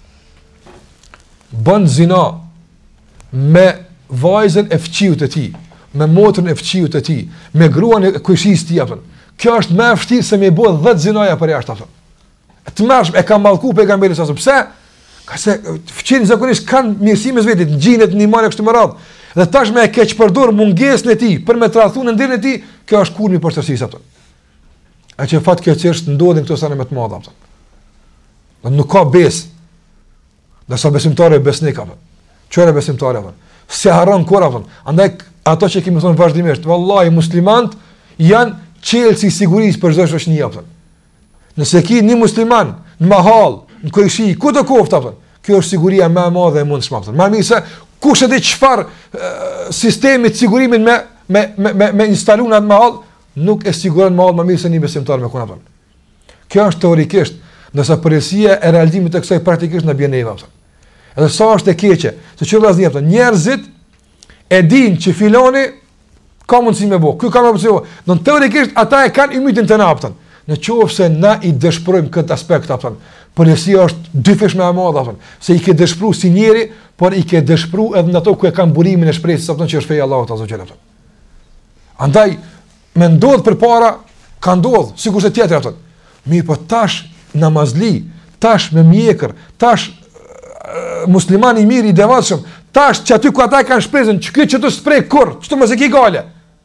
bën zina me vajzën e fëmijët e tij, me motrën e fëmijët e tij, me gruan e kushis tij apo. Kjo është më e vështirë se me bë 10 zinaja për jashtë apo. Të mërshme e ka mallku pejgamberi sa pse? Ka se fëmijët zakonisht kanë mirësime vetë, gjinet në iman e kështu me radhë. Dhe tashmë e keq përdor mungesën e tij për me tradhtuar ndërën e tij, kjo është kurmi për tërësisë apo. A që fatkeqësisht ndodhin këto sane më të mëdha apo. Nuk ka besë. Dhe sa besimtari besnik apo. Çfarë besimtari apo? Se harron kur apo. Andaj ato që kemi thonë vazhdimisht, vallahi muslimanët janë çelësi i sigurisë për çdo shoqëni apo. Nëse ki një musliman në mahall, në koishi, ku do kofta apo. Kjo është siguria më e madhe e mundshme apo. Më mirë se kush e di çfarë sistemi të sigurimin me instalon atë mahall, nuk e siguron mahall më mirë se një besimtar me kuna apo. Kjo është teorikisht, ndërsa përgjegjësia e realizimit të kësaj praktikisht na bën neva apo. Edhe sa është e keqe, se çfarë vazhdim apo. Njerëzit e dinë që filoni ka mundësi me bë. Ky ka mundësi. Don teorikisht ata e kanë imytin të na apo. Në qoftë se na i dëshpërojmë këtë aspekt apo. Përgjegjësia është dyfish më e madhe apo. Se i ke dëshpëruar si njeri, por i ke dëshpëruar edhe në ato ku e kanë burimin e shpresës apo që është feja Allahut azza xhela. Andaj me ndodh përpara ka ndodh, sikur se tjetër ato. Mirë, po tash namazli, tash me mjekër, tash musliman i mirë i devotshëm, tash që aty ku ata kanë shpresën, që të sprek kur, çto mos e ke gale.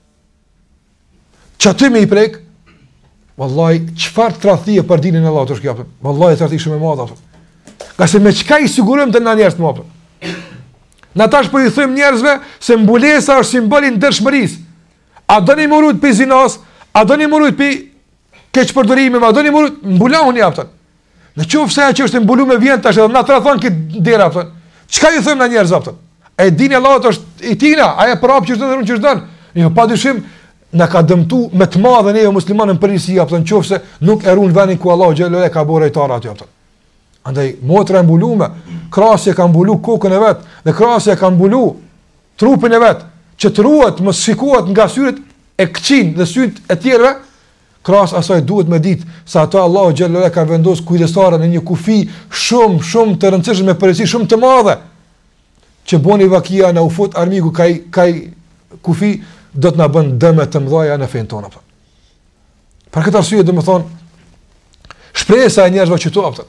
Çaty me i prek, vallahi çfarë tradhtie për dinën e Allahut është kjo. Vallahi tradhti shumë e madhe. Ka se me çka i sigurojmë të na njerëz të mëdha. Na tash po i them njerëzve se mbulesa është simboli i ndershmërisë. A doni më rrit për zinas, a doni më rrit për keqpërdorimeve, a doni më rrit mbuloni aftën. Në qoftë se ajo që është mbuluar vjen tash edhe na tradhon këtë dera aftën. Çka i them na njerëz aftën? E dini Allahut është i tina, ai e prap që çdo që çdon. Jo padyshim na ka dëmtu me të madhe neve muslimanë në përgjithësi aftën, nëse nuk e ruan vendin ku Allahu xhallahu e ka bërë rejtar aty aftën. Andaj motra e mbuluar, krahasi e ka mbuluar kokën e vet dhe krahasi e ka mbuluar trupin e vet, që të ruhet mos shikohet nga syret e këqin dhe syret e tjerëve, krahas asaj duhet me ditë se ato Allahu xhallahu ka vendosur kujdestare në një kufi shumë të rëndësishme me përgjegjësi shumë të madhe. Që boni vakia në ufut armiku kaj kufi do të na bën dëme të mëdha në fen tonë. Për këtë arsye do të thonë shpresa e njerëzve që to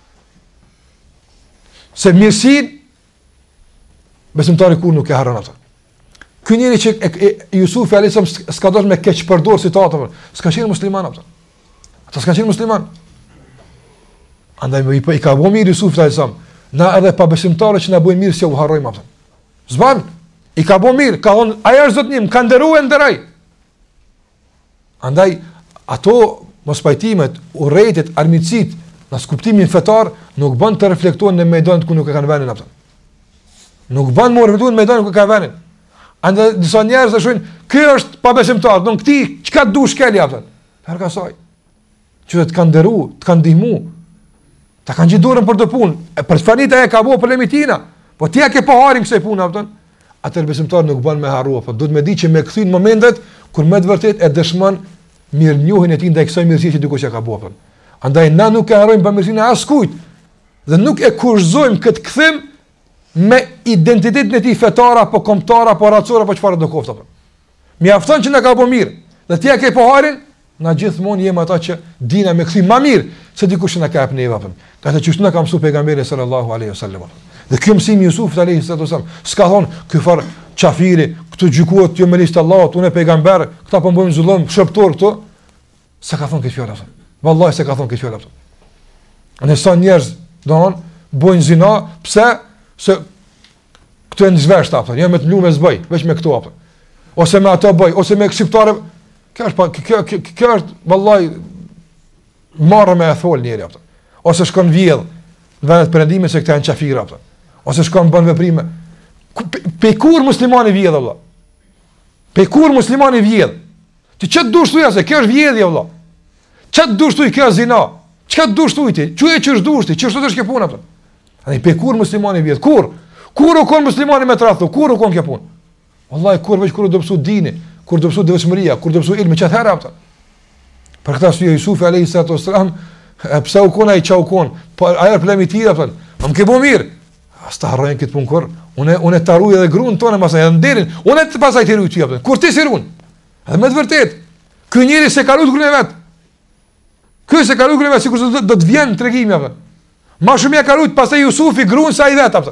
se mirësin besimtari kur nuk e harron atë. Ky njeri që Jusufi alayhis salam s'ka dorë me keq përdor citatën, s'ka qenë musliman apo. Ata s'ka qenë musliman. Andaj i ka bëu mirë Jusufi alayhis salam. Na edhe pa besimtarë që na bëjnë mirë si u harrojmë apo. Zban, i ka bëu mirë, ka thonë ai është zotnim, ka nderuar nderaj. Andaj ato mos pajtimet, urrëtiet, armiqësit, në skuptimin fetar nuk bën të reflektojnë në mejdanin ku nuk e kanë vënë apo. Nuk bën më reflektojnë në mejdanin ku ka vënë. Andaj disa njerëz e shohin, ky është pa besimtar, don këti çka dush keli apo. Larg asaj. Që të kanë nderuar, të kanë ndihmu. Ta kanë gjithë dorën për të punë. Për çfarë e ka bëu problemi tina? Po ti e ke pa harin kësaj pune apo? Atë besimtar nuk bën me harru apo. Duhet me di që me kthy në momentet kur më të vërtet e dëshmon mirënjohjen e tij ndaj kësaj mirësie që dikush e ka bëu apo. Andaj na nuk e harrojmë bamirësinë e askujt. Dhe nuk e kurzojmë këtë kthim me identitetin e tij fetar apo kombëtar apo racor apo çfarë do kofta apo. Mjafton që na ka bëu mirë. Dhe ti e ke pa harin, na gjithmonë jemi ata që dina me kthim më mirë se dikush që na ka hap neva apo. Ka të çështë na ka mësuar pejgamberi sallallahu alaihi wasallam. Dhe ky mësim Jusuf alayhi sallam s'ka thon ky far çafiri, këtu gjykohet jo me listë Allahut, unë pejgamber, këta po bëjmë zullëm, shëptor këtu. Sa ka thon këtë fjalë apo? Wallahi se ka thon këtë fjalë apo. Në sa njerëz bojnë zina, pse? Se këtu e në zhvesht, jo me të lume zbëj, veç me këtu, ose me ato bëj, ose me shqiptare, kjo është, vallaj, marrë me e thol njeri, ose shkon vjedh, në vendet përendime se këta e në qafira, ose shkon bën veprime. Pe kur muslimani vjedh, valla? Pe kur muslimani vjedh? Ti që të dush tuja se, kjo është vjedhje, valla? Që të dush tuj, kjo është zina? Që të dush tuj ti? Që e që është dush ti? Që është të shke puna, pe kur muslimani vjedh? Kur? Kur u kon muslimani me të rathu? Kur u kon kjo punë? Wallahi kur veç kur do mësu dini, kur do mësu devotshmëria, kur do mësu ilmi çat herë ata. Për këtë arsye Yusufi alayhi salatu wasalam, pse u kon ai çau kon, po ai problemi i tij atë. Më ke bëu mirë. Asta harrojnë këtë punë kur, unë të harruj edhe gruan tonë masaj edhe nderin, unë të pasaj të ruaj ty atë. Kur ti si ruan? Edhe me të vërtet, ky njeri se ka lut gruan e vet. Ky se ka lut gruan e vet, sikur do të vjen tregimi atë. Më shumë ja ka lut pastaj Yusufi gruan sa i vet atë.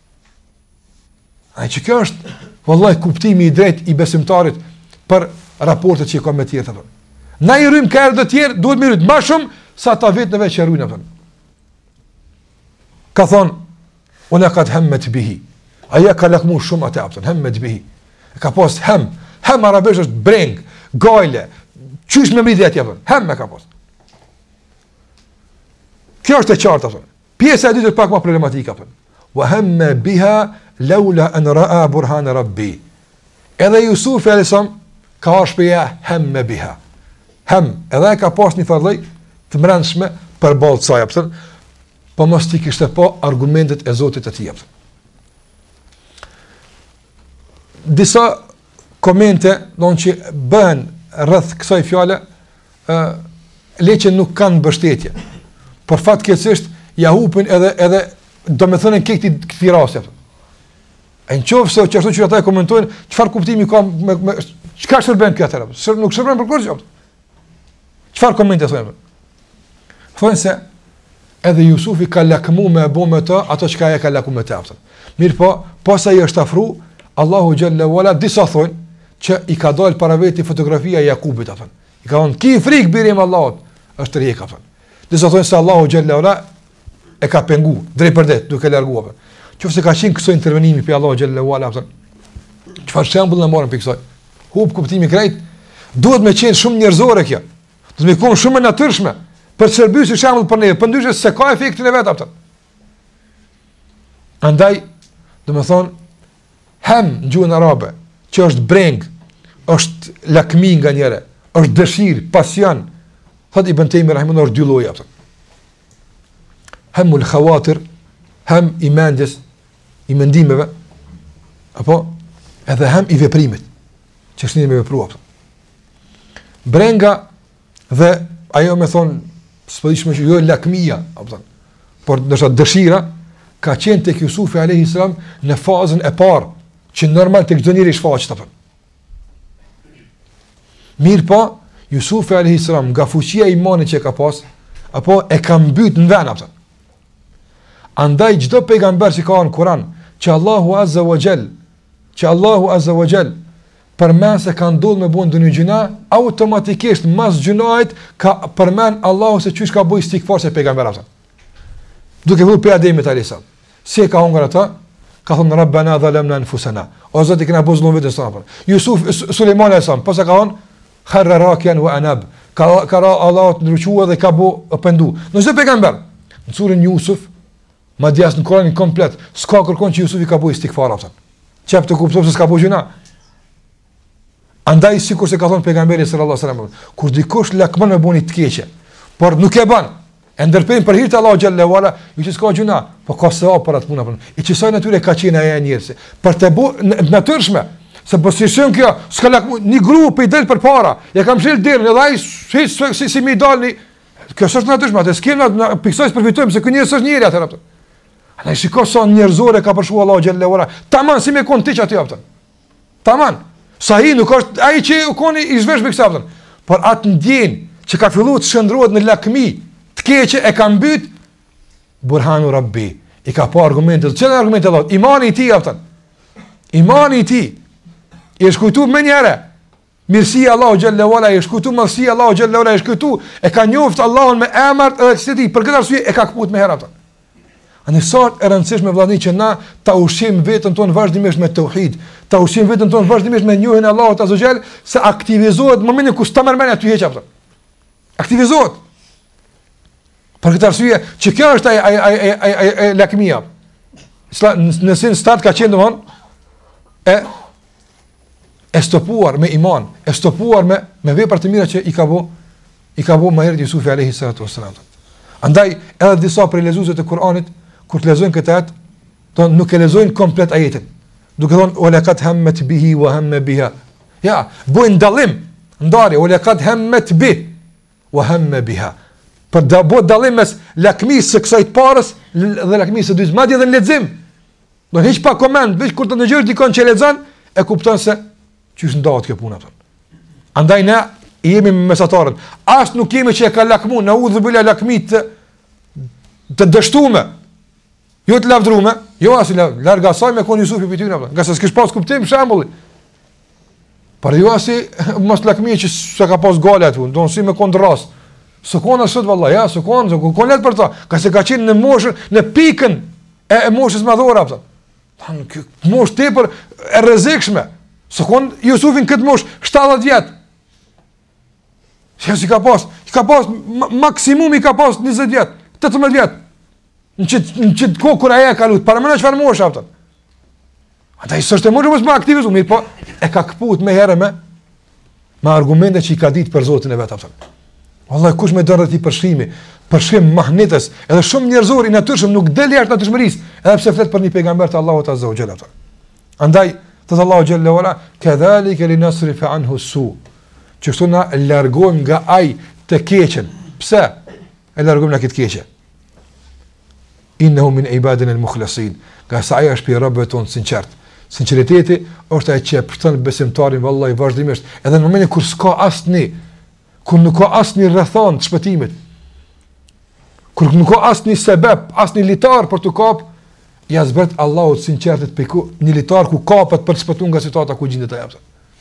Ai që kjo është, wallahi kuptimi i drejt i besimtarit për raportet që i ka me tjerët atë. Na i rrim ka erdhë të tjerë, duhet më rrit më shumë sa ta vetë në veç që rrujnë atë. Ka thonë, unë ka të hemmet bihi. Aja ka lakmu shumë atë apëtën, hemmet bihi. Ka pas hem arabesh është breng, gajle, qysh me mridhja tja apëtën, hem me ka pas. Kjo është e qartë apëtën. Pjesa e dytë është pak ma problematika apëtën. Wa hemme biha laula an raa burhan rabbi. Edhe Yusufi alisam ka shpeja hemme biha. Hem, edhe ka pas një fardhej të mrendshme për balë të saj apëtën, po mos ti kishte po argumentet e Zotit të tij. Disa komente donë që bëhen rreth kësaj fjale leqen nuk kanë mbështetje. Por fatkeqësisht ja hupin edhe domethënë këtij rasti. Në qoftë se çfarë që ata e komentojnë, çfarë kuptimi ka çka shërben kjo atë? Nuk shërben për kurrë. Çfarë komente thonë? Thonë se edhe Yusufi ka lakmu me e bo me të, ato që ka e ka lakmu me të aftën. Mirë po, posa i është afru, Allahu Gjelle Wala, disa thonë, që i ka dojnë para veti fotografia Jakubit aftën. I ka thonë, ki frikë birim Allahot, është rjek aftën. Disa thonë se Allahu Gjelle Wala e ka pengu, drejt për det, duke largu aftën. Qofse ka qenë këso intervenimi për Allahu Gjelle Wala aftën, qëfar shembull në morën për kësoj? Hub kuptimi krejt, duhet me qenë shumë njerëzore kjo, duhet me konë shumë natyrshme, për të shërbyer si shembull për ne, për ndryshe se ka efektin e vet atë. Andaj, domethënë, hem në gjuhën arabe, që është breng, është lakmi nga njëre, është dëshirë, pasion, thot Ibn Taymi rahimahullah është dy lloje atë. Hemul khawatir, hem i mendjes, i mendimeve, apo edhe hem i veprimit, që është një me vepru atë. Brenga dhe ajo me thonë s'pëdishme që jo lakmia, por nështë dëshira, ka qenë të Yusufi alayhi salam në fazën e parë, që normal të këtë njëri shfaqët apën. Mirë po, Yusufi alayhi salam nga fuqia imani që ka pas, apo e ka mbyt në ven apën. Andaj çdo pejgamber që ka në Kur'an, që Allahu Azza wa Jall, përmen se ka ndodhë me buen dë një gjuna, automatikisht mas gjunajt ka përmen Allahu se qysh ka bëj stikfar se pejgamber aftan. Duke vëllë për Ademit Alisam. Si e ka hongar ata, ka thonë Rabbana dhalamna anfusana. O Zoti kena bozlun vetën sonë. Sulejmani Alisam, pas e ka thonë, kharra rakjan wa anab. Ka ra Allahu të ndryqua dhe ka bo pëndu. Në çdo pejgamber, në surën Yusuf, ma djas në Koranin komplet, s'ka kërkon që Yusufi ka bëj stikfar aftan. Qep të kuptov se s'ka bëj gjuna. Andaj sikur se ka thonë pejgamberi sallallahu alajhi wasallam, kur dikush lakmon me buni të keqe, por nuk e bën, e ndërpejnë për hir të Allahu xhallahu ala, ju që s'ka gjuna, po ka sevap për atë punë. I çesoj natyre ka qenë ajo njerëz. Për të bërë natyrshme, se po si shën kjo, s'ka lakmu një grup i del përpara, ja kam shël derën, edhe ai si më i dalni, kjo s'është natyrshme, atë s'kem na piksoj të përfitojmë se ky njerëz është njëri atë atë. Ana shikoj sa njerëzore ka përshu Allahu xhallahu ala. Tamam si me kon ti aty atë. Tamam. Sa i nuk është ai që u koni i zhvesh me kësaj, por atë ndjen që ka filluar të shndrohet në lakmi, të keqe e ka mbyt burhanu rabbi. I ka pa argumente, çfarë argumente thotë? Imani i tij aftën. Imani i tij i është kujtuar më një herë Mirësia Allahu xhallahu ala e shkutu, mërësia Allahu xhallahu ala e shkutu, e ka njoftë Allahun me emrat edhe të tij, për këtë arsye e ka kaput me herë ata. Anë sot e rëndësishme vëllai që na ta ushqim veten tonë vazhdimisht me tauhid, ta ushqim veten tonë vazhdimisht me njohjen e Allahut azza xhall, se aktivizohet në momentin kur sta merr aty heq ata. Aktivizohet. Për këtë arsye që kjo është ai lakmia. Në sin start ka qenë domthon e stopuar me iman, e stopuar me vepra të mira që i ka bu më herët Jusufi alayhi salatu wassalam. Andaj edhe disa prej lexuesve të Kuranit kur të lexojnë këtë ajet, do nuk e lexojnë komplet ajetin. Duke thonë wala qad hammat bihi wa hamma biha. Ja, bujnë dallim, ndarje wala qad hammat bi wa hamma biha. Për da bo dallim mes lakmisë së kësaj të parës dhe lakmisë së dytës, madje edhe në lexim. Do hiç pa koment, veç kur të dëgjosh dikon që lexon, e kupton se çish ndahet kjo puna atë. Andaj ne jemi mesatarët. As nuk kemi që e ka lakmu, na udhë bila lakmit të dështume. Jo të lavdrume, jo as larg asaj me kon Jusufi për ty na. Nga se s'kish pas kuptim shembulli. Por jo as mos lakmi që s'ka pas gale aty, don si me kon rast. Sukon sot vallahi, ja, sukon let për ta. Ka se ka qenë në moshën, në pikën e moshës madhore apo. Tan kjo moshë tepër e rrezikshme. Sukon Jusufin këtë moshë 70 vjet. Si ka pas maksimum i ka pas 20 vjet, 18 vjet. Në çit kohë kur ai ka lut, para më çfarë moshë apo. Ata i s'është më shumë aktivizu, mirë po e ka kaput me herë me argumente që i ka ditë për Zotin e vet apo. Wallahi kush më dorë ti përshim mahnetës, edhe shumë njerëzor i natyrshëm nuk del jashtë natyrshmërisë, edhe pse flet për një pejgamber të Allahut azza wa jalla. Andaj te Allahu xhalla wala kadhalika linasrifa anhu su. Që kështu na largojmë nga ai të keqen. Pse? E largojmë nga këtë keqe. Innehu min ibadina al-mukhlasin. Ka sa ai është për robët tonë sinqert. Sinqeriteti është ajo që përton besimtarin vallahi vazhdimisht, edhe në momentin kur s'ka kur nuk ka asnjë rrethon të shpëtimit. Kur nuk ka asnjë sebeb, asnjë litar për të kap, ja zbret Allahu sinqertet pe ku një litar ku kapet për të shpëtuar nga situata ku gjendet ai.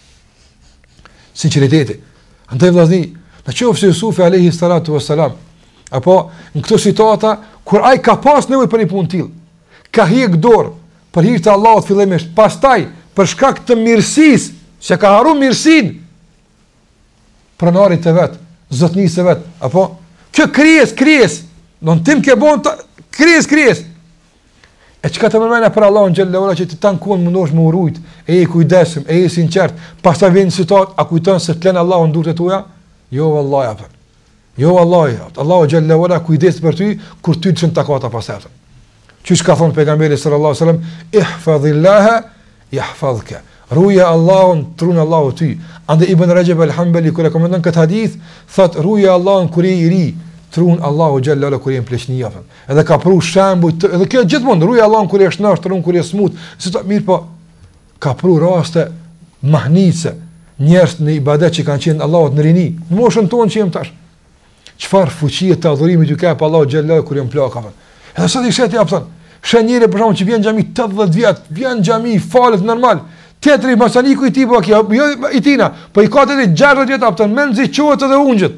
Sinqeriteti. Andaj vllazni, në qoftë se Jusufi alayhi salatu wassalam, apo në këto situata kur ai ka pas nevojë për një punë tillë, ka hiq dorë për hir të Allahut fillimisht, pastaj për shkak të mirësisë, se ka harruar mirësinë pronarit të vet, zotnisë të vet, apo kjo krijes, don tim ke bon krijes. E çka të mëmena për Allahun xhallahu ala që ti tankon mundosh me urujt, e je kujdesshëm, e je sinqert, pastaj vjen situat, a kujton se tlen Allahu durtë tuaja? Jo vallahi apo. Jo vallahi, Allahu xhallahu ala kujdes për ty kur ty të shën takata pastaj. Çish ka thon pejgamberi sallallahu alaihi wasallam, ihfazillaha yahfazka. Ruja Allahun, trun Allahu ty. Ande Ibn Rajab al-Hanbali kur e komenton këtë hadith, thot ruja Allahun kur je i ri, trun Allahu xhallahu ala kur je në pleqni afër. Edhe ka pru shembuj, edhe kjo gjithmonë ruja Allahun kur je shnosh, trun kur je smut. Si të mirë po ka pru raste mahnice, njerëz në ibadet që kanë qenë Allahut në rini. Në moshën tonë që jem tash. Çfarë fuqie të adhurimit ju ka pa Allahu xhallahu kur jem plak afër. Edhe sot i sheti apson. Shënjëre për shkak që vjen xhami 80 vjet, vjen xhami falet normal. Tetri masaniku i tij po kjo, jo i tina, po i ka te 60 vjet apton, menzi quhet edhe ungjët.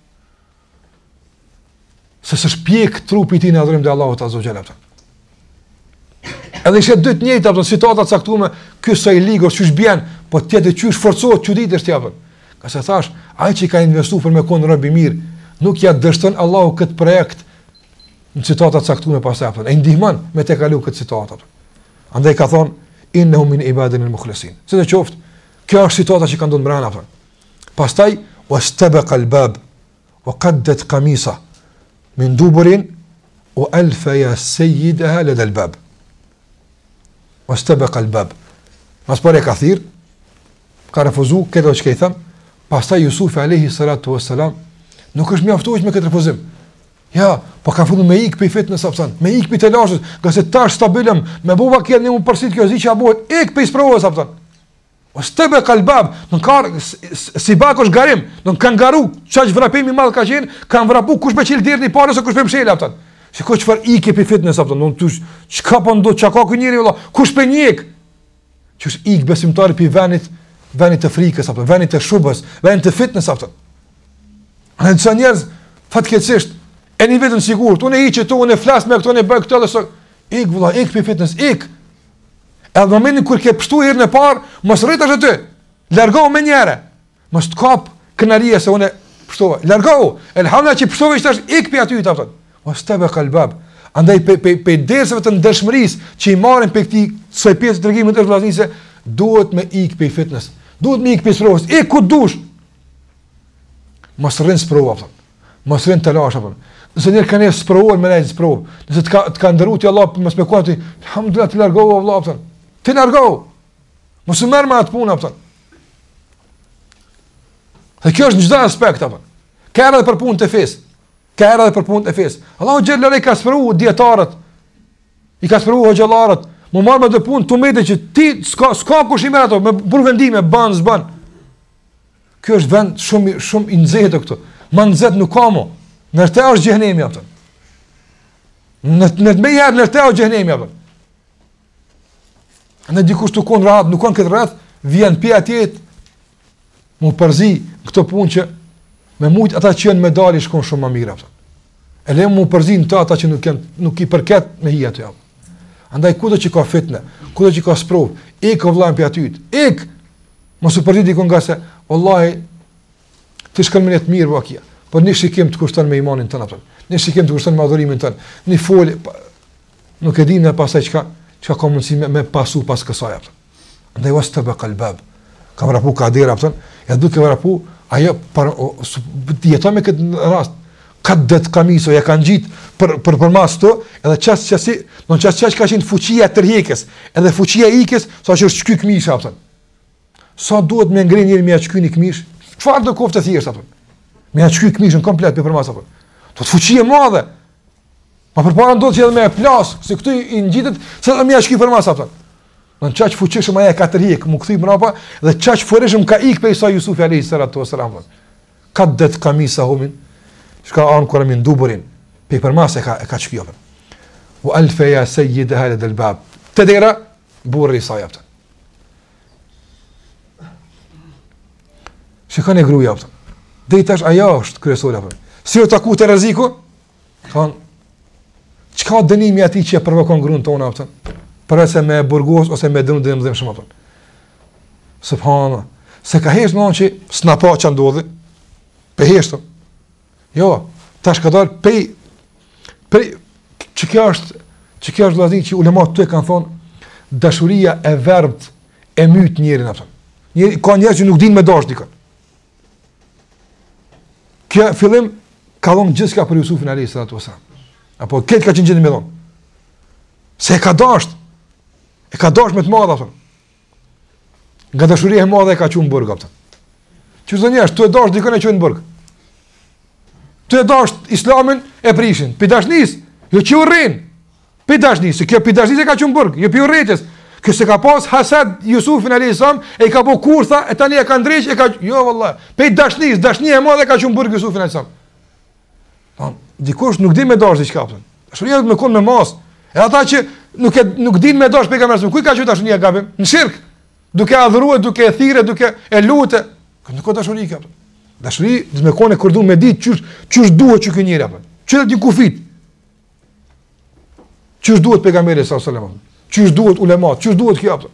Se s'shpjek trupi i tij në adhurim te Allahut azza wa jalla. Edhe ishte dy të njëjta apton situata caktuar, ky sa i ligos çu bjen, po tjetër çu forcohet çuditësh ti apon. Ka se thash, ai që ka investuar për me kon rob i mirë, nuk ja dështon Allahu kët projekt në situata caktuar pas apton. E ndihmon me të kalu kët situata. Andaj ka thon innehu min ibadina al-mukhlasin. Se të qoftë, kjo është situata që ka ndodhur brenda afër. Pastaj wastabaqa al-bab wa qaddat qamisa min duburin wa alfa ya sayyidaha lada al-bab. Wastabaqa al-bab. Maspore kathir ka refuzu këtë që i them. Pastaj Jusufi alayhi salatu wassalam nuk është mjaftuar me këtë refuzim. Ja, po ka fundu me ik për i fitnë në sapsan, me ik për i të lashës, nga se tash stabilëm, me buba kjerë një më përsit kjo zi që a buhet, ik për i sprovë e sapsan. O stebe kalbab, në karë, si bak është garim, në kanë garu, qaq vrapimi madhë ka qenë, kanë vrapu kush me qilë dirë një pare, se kush për mshele, apëtan. Si ko qëfar ik për i fitnë në sapsan, në të qka për ndo, qa ka kënjëri, kush për një ik? Qësh ik besimtari për i venit, veni të frikës apo veni të shubës, veni të fitness apo. Në disa njerëz fatkeqësisht e një vetën sigurt, unë hiqe tu, unë flas me këto, unë bëj këtë dhe ik vëlla, ik për fitness, ik. Edhe në momentin kur ke pështu herën e parë, mos rritesh aty. Largohu me njëre. Mos të kap kënaria se unë pështova. Largohu. Elhamdulillah që pështova tash ik për aty ta thon. Mos të bë kalbab. Andaj pe dersave të ndershmërisë që i marrin pe këtij soi pjesë të tregimit të vllaznisë, duhet me ik për fitness. Duhet me ik për provës. Ik ku dush. Mos rrin sprova thon. Mos rrin të lash apo. Nëse njerë kanë sprovën me nejtë sprovë, nëse të ka ndëru të Allah, mos me kuati, alhamdulillah të largohu Allah, pëtën. Të largohu. Mos merr me atë punë, pëtën. Dhe kjo është në çdo aspekt, pëtën. Ka edhe për punë të fesë. Ka edhe për punë të fesë. Allahu xhallahu ka sprovu dietarët. I ka sprovu hoxhallarët. Mu marr me të punë të mete që ti s'ka kush i merr ato, me burvendime, ban, s'ban. Kjo është vend shumë i nxehtë këtu. Ma nxehtë nuk ka mo. Nërte është gjehnemi apëtën. Në të me jerë nërte është gjehnemi apëtën. Në dikush të konë rahat, nuk konë këtë rahat, vjen pja tjetë, mu përzi këto punë që me mujtë ata që jenë medali shkonë shumë më mirë apëtën. E le mu përzi në ta ata që nuk i përket me hija të japë. Andaj kudo që ka fitne, kudo që ka sprov, ik o vlajnë pja tytë, ik, mos u përzi dikon nga se, wallahi, të shkëllmenet mirë vakia. Por një shikim të kushton me imanin tënë, një shikim të kushton me adhurimin tënë, një folje, nuk e dim në pasaj qka ka mundësi me pasu pas kësaj. Ndaj was të bëka lbab, kam rapu ka adhira, e duke rapu, ajo, jeton me këtë rast, këtë dëtë kamiso, ja kanë gjitë për mas të, edhe qasë qasi, në qasë ka qenë fuqia tërhekes, edhe fuqia ikes, sa që është qky këmisha, sa duhet me ngrej njëri me ja qky një këmish, qëfar do koftë të thjesht, me atë shky këmishën komplet për mas apo. Do të fuqie madhe. Ma përpara ndodh që edhe me e plas, se këtu i ngjitet se edhe me atë shky për mas apo. Në çaq fuqishëm ai ka tërhiq, mu kthy mbrapa dhe çaq foreshëm ka ik pe Isa Yusufi alayhi salatu wasalam. Ka det kamisa humin. Shka an kur min duburin. Pe për mas e ka shkyjën. Wa alfa ya sayyid hada albab. Tadira burri Isa yaptı. Shikoni gruaja yaptı. Dhe tash ajo është kryesore apo. Si u taku te rreziku? Thon, çka dënimi atij që e provokon gruan tonë apo? Para se me burgos ose me dënim shumë apo. Subhanallah. Se ka hesh më që s'na pa ç'a ndodhi. Pe heshto. Jo, tash ka dal pe çka është vllazni që ulemat të kanë thonë dashuria e verbët e myt njërin apo. Ka njerëz që nuk dinë me dash dikon. Kjo fillim ka dhonë gjithçka për Jusufin alayhi salatu wasalam. Apo këtë ka qenë gjendje me dhon. Se e ka dasht me të madh apo. Nga dashuria e madhe e ka qenë në burg apo. Që zonjash, tu e dash dikon e qenë në burg. Tu e dash Islamin e prishin. Pi dashnis, jo që urrin. Pi dashnis, kjo pi dashnis e ka qenë në burg, jo pi urrëtes. Kjo se ka pas hasad Jusufin alayhi salam e ka po kurtha e tani e ka ndreq e ka jo vallahi pe dashnia e madhe ka qenë burg Jusufin alayhi salam. Po dikush nuk di me dash diçka apo. Dashuria do të më kon me mas. E ata që nuk din me dash pejgamberin, ku ka qenë dashuria gabim? Në shirk. Duke adhuruar, duke e thirrë, duke e lutë. Nuk ka dashuri ka. Dashuri do të më kon e kur du me ditë çysh duhet që ky njeri apo. Çfarë di kufit? Çysh duhet pejgamberi sallallahu alaihi wasallam. Çysh duhet ulemat, çysh duhet kjo apo.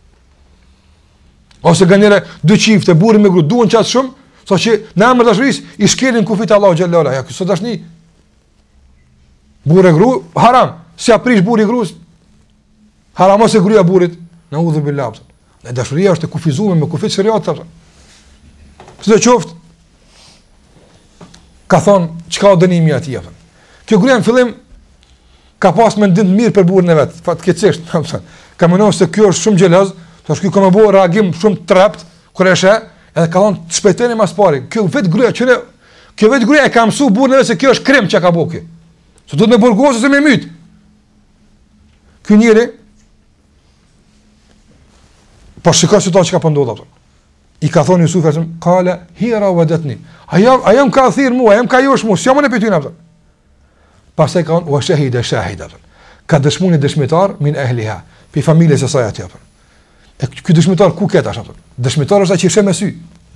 Ose ganjera dy çifte burri me gru duan çast shumë, saqë në emër dashurisë i shkelin kufit Allahu xhallahu ala. Ja kjo dashni. Burri gru haram. Si aprish burri grus? Haram ose gruaja burrit? Naudhu billah. Në dashuria është e kufizuar me kufit shariat apo. Çdo qoftë ka thon çka dënimi atij apo. Kjo gruaja në fillim ka pas mendim të mirë për burrin e vet, fatkeqësisht, ka menduar se ky është shumë xheloz, thosh ky ka më bëu reagim shumë trept, kur e sheh, edhe ka thonë të shpejtoni mas pari. Kjo vet gruaja e ka mësuar burrin e vet se kjo është krim çka ka bëu kë. Se duhet me burgos ose me myt. Ky njeri po shikoj se do të çka po ndodh atë. I ka thonë Jusufi, "Qala hira wadatni." Ajo ka thirr mua, ajo ka josh mua, s'jam në pyetjen atë. Pastaj ka wa shahida shahida. Ka dëshmuar dëshmitar min ahliha, pi familjes së saj aty apo. E ky dëshmitar ku ket ashtu? Dëshmitar është ai që sheh me sy.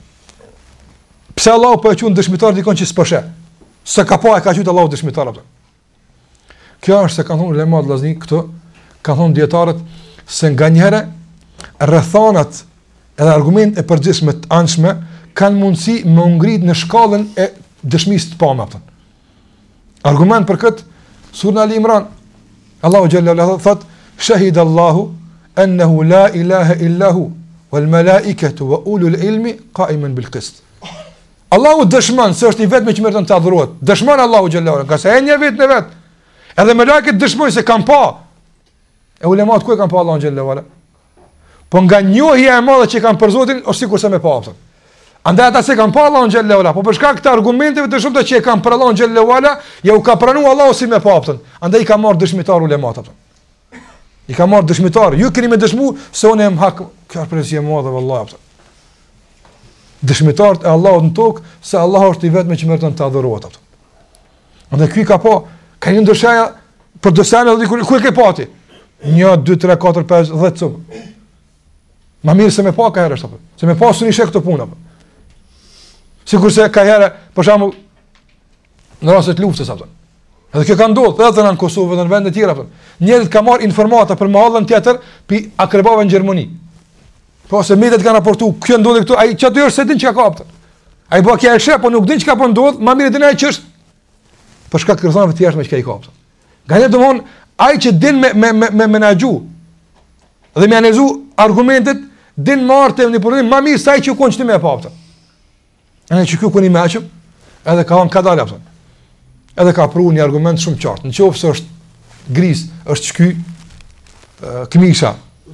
Pse Allahu po e quajnë dëshmitar dikon që s'po sheh? Se ka pa e ka qytë Allahu dëshmitar atë. Kjo është se kanë thonë ulemat vllazni këto, kanë thonë dietarët se nganjëherë rrethonat edhe argument e përgjithshme të anshme kanë mundësi me ngrit në shkallën e dëshmisë të pamë atë. Argument për këtë sura Ali Imran Allahu xhalla wala thot shahida Allahu annahu la ilaha illa hu wal malaikatu wa ulul ilmi qa'iman bil qist. Allahu dëshmon se është i vetmi që merret të adhurohet. Dëshmon Allahu xhalla wala, ka se ai një vetë në vet. Edhe melekët dëshmojnë se kanë pa. E ulemat ku e kanë pa Allahu xhalla wala? Po nga njohja e madhe që kanë për Zotin, është sikur se me pa atë. Andaj ata se kanë pa Allahun xhallahu ala, po për shkak të argumenteve të shumta që e kanë për Allahun xhallahu ala, ja u ka pranuar Allahu si me pa atë. Andaj i ka marrë dëshmitar ulemat atë. I ka marrë dëshmitar, ju keni me dëshmu se unë jam hak, kjo është prezë e madhe vallahi atë. Dëshmitarët e Allahut në tokë se Allahu është i vetmi që merret të adhurohet atë. Andaj ky ka pa, ka një ndëshaja për dosane ku e ke pati? 1 2 3 4 5 10 cumë. Ma mirë se me pa ka herë është apo. Se me pa suni shek këto punë apo. Sigurisht se ka herë, për shembull, në rast të luftës apo. Edhe kjo ka ndodhur edhe në Kosovë dhe në vende të tjera apo. Njerëzit kanë marrë informata për mahallën tjetër pi akrebave në Gjermani. Po se mediat kanë raportuar kjo ndodhi këtu, ai çfarë do të se din çka ka apo. Ai bëu kjo e sheh, po nuk din çka po ndodh, ma mirë din ai që është për shkak të rrethonave të tjera me çka i ka apo. Gjallë domthon ai që din me menaxhu dhe me analizu argumentet din marrë në punë më mirë sa ai që u konçti me pa apo. Ana që këtu keni mëachëm, edhe ka von ka dalë apo. Edhe ka pru një argument shumë qartë. Nëse është gris, është çky këmisha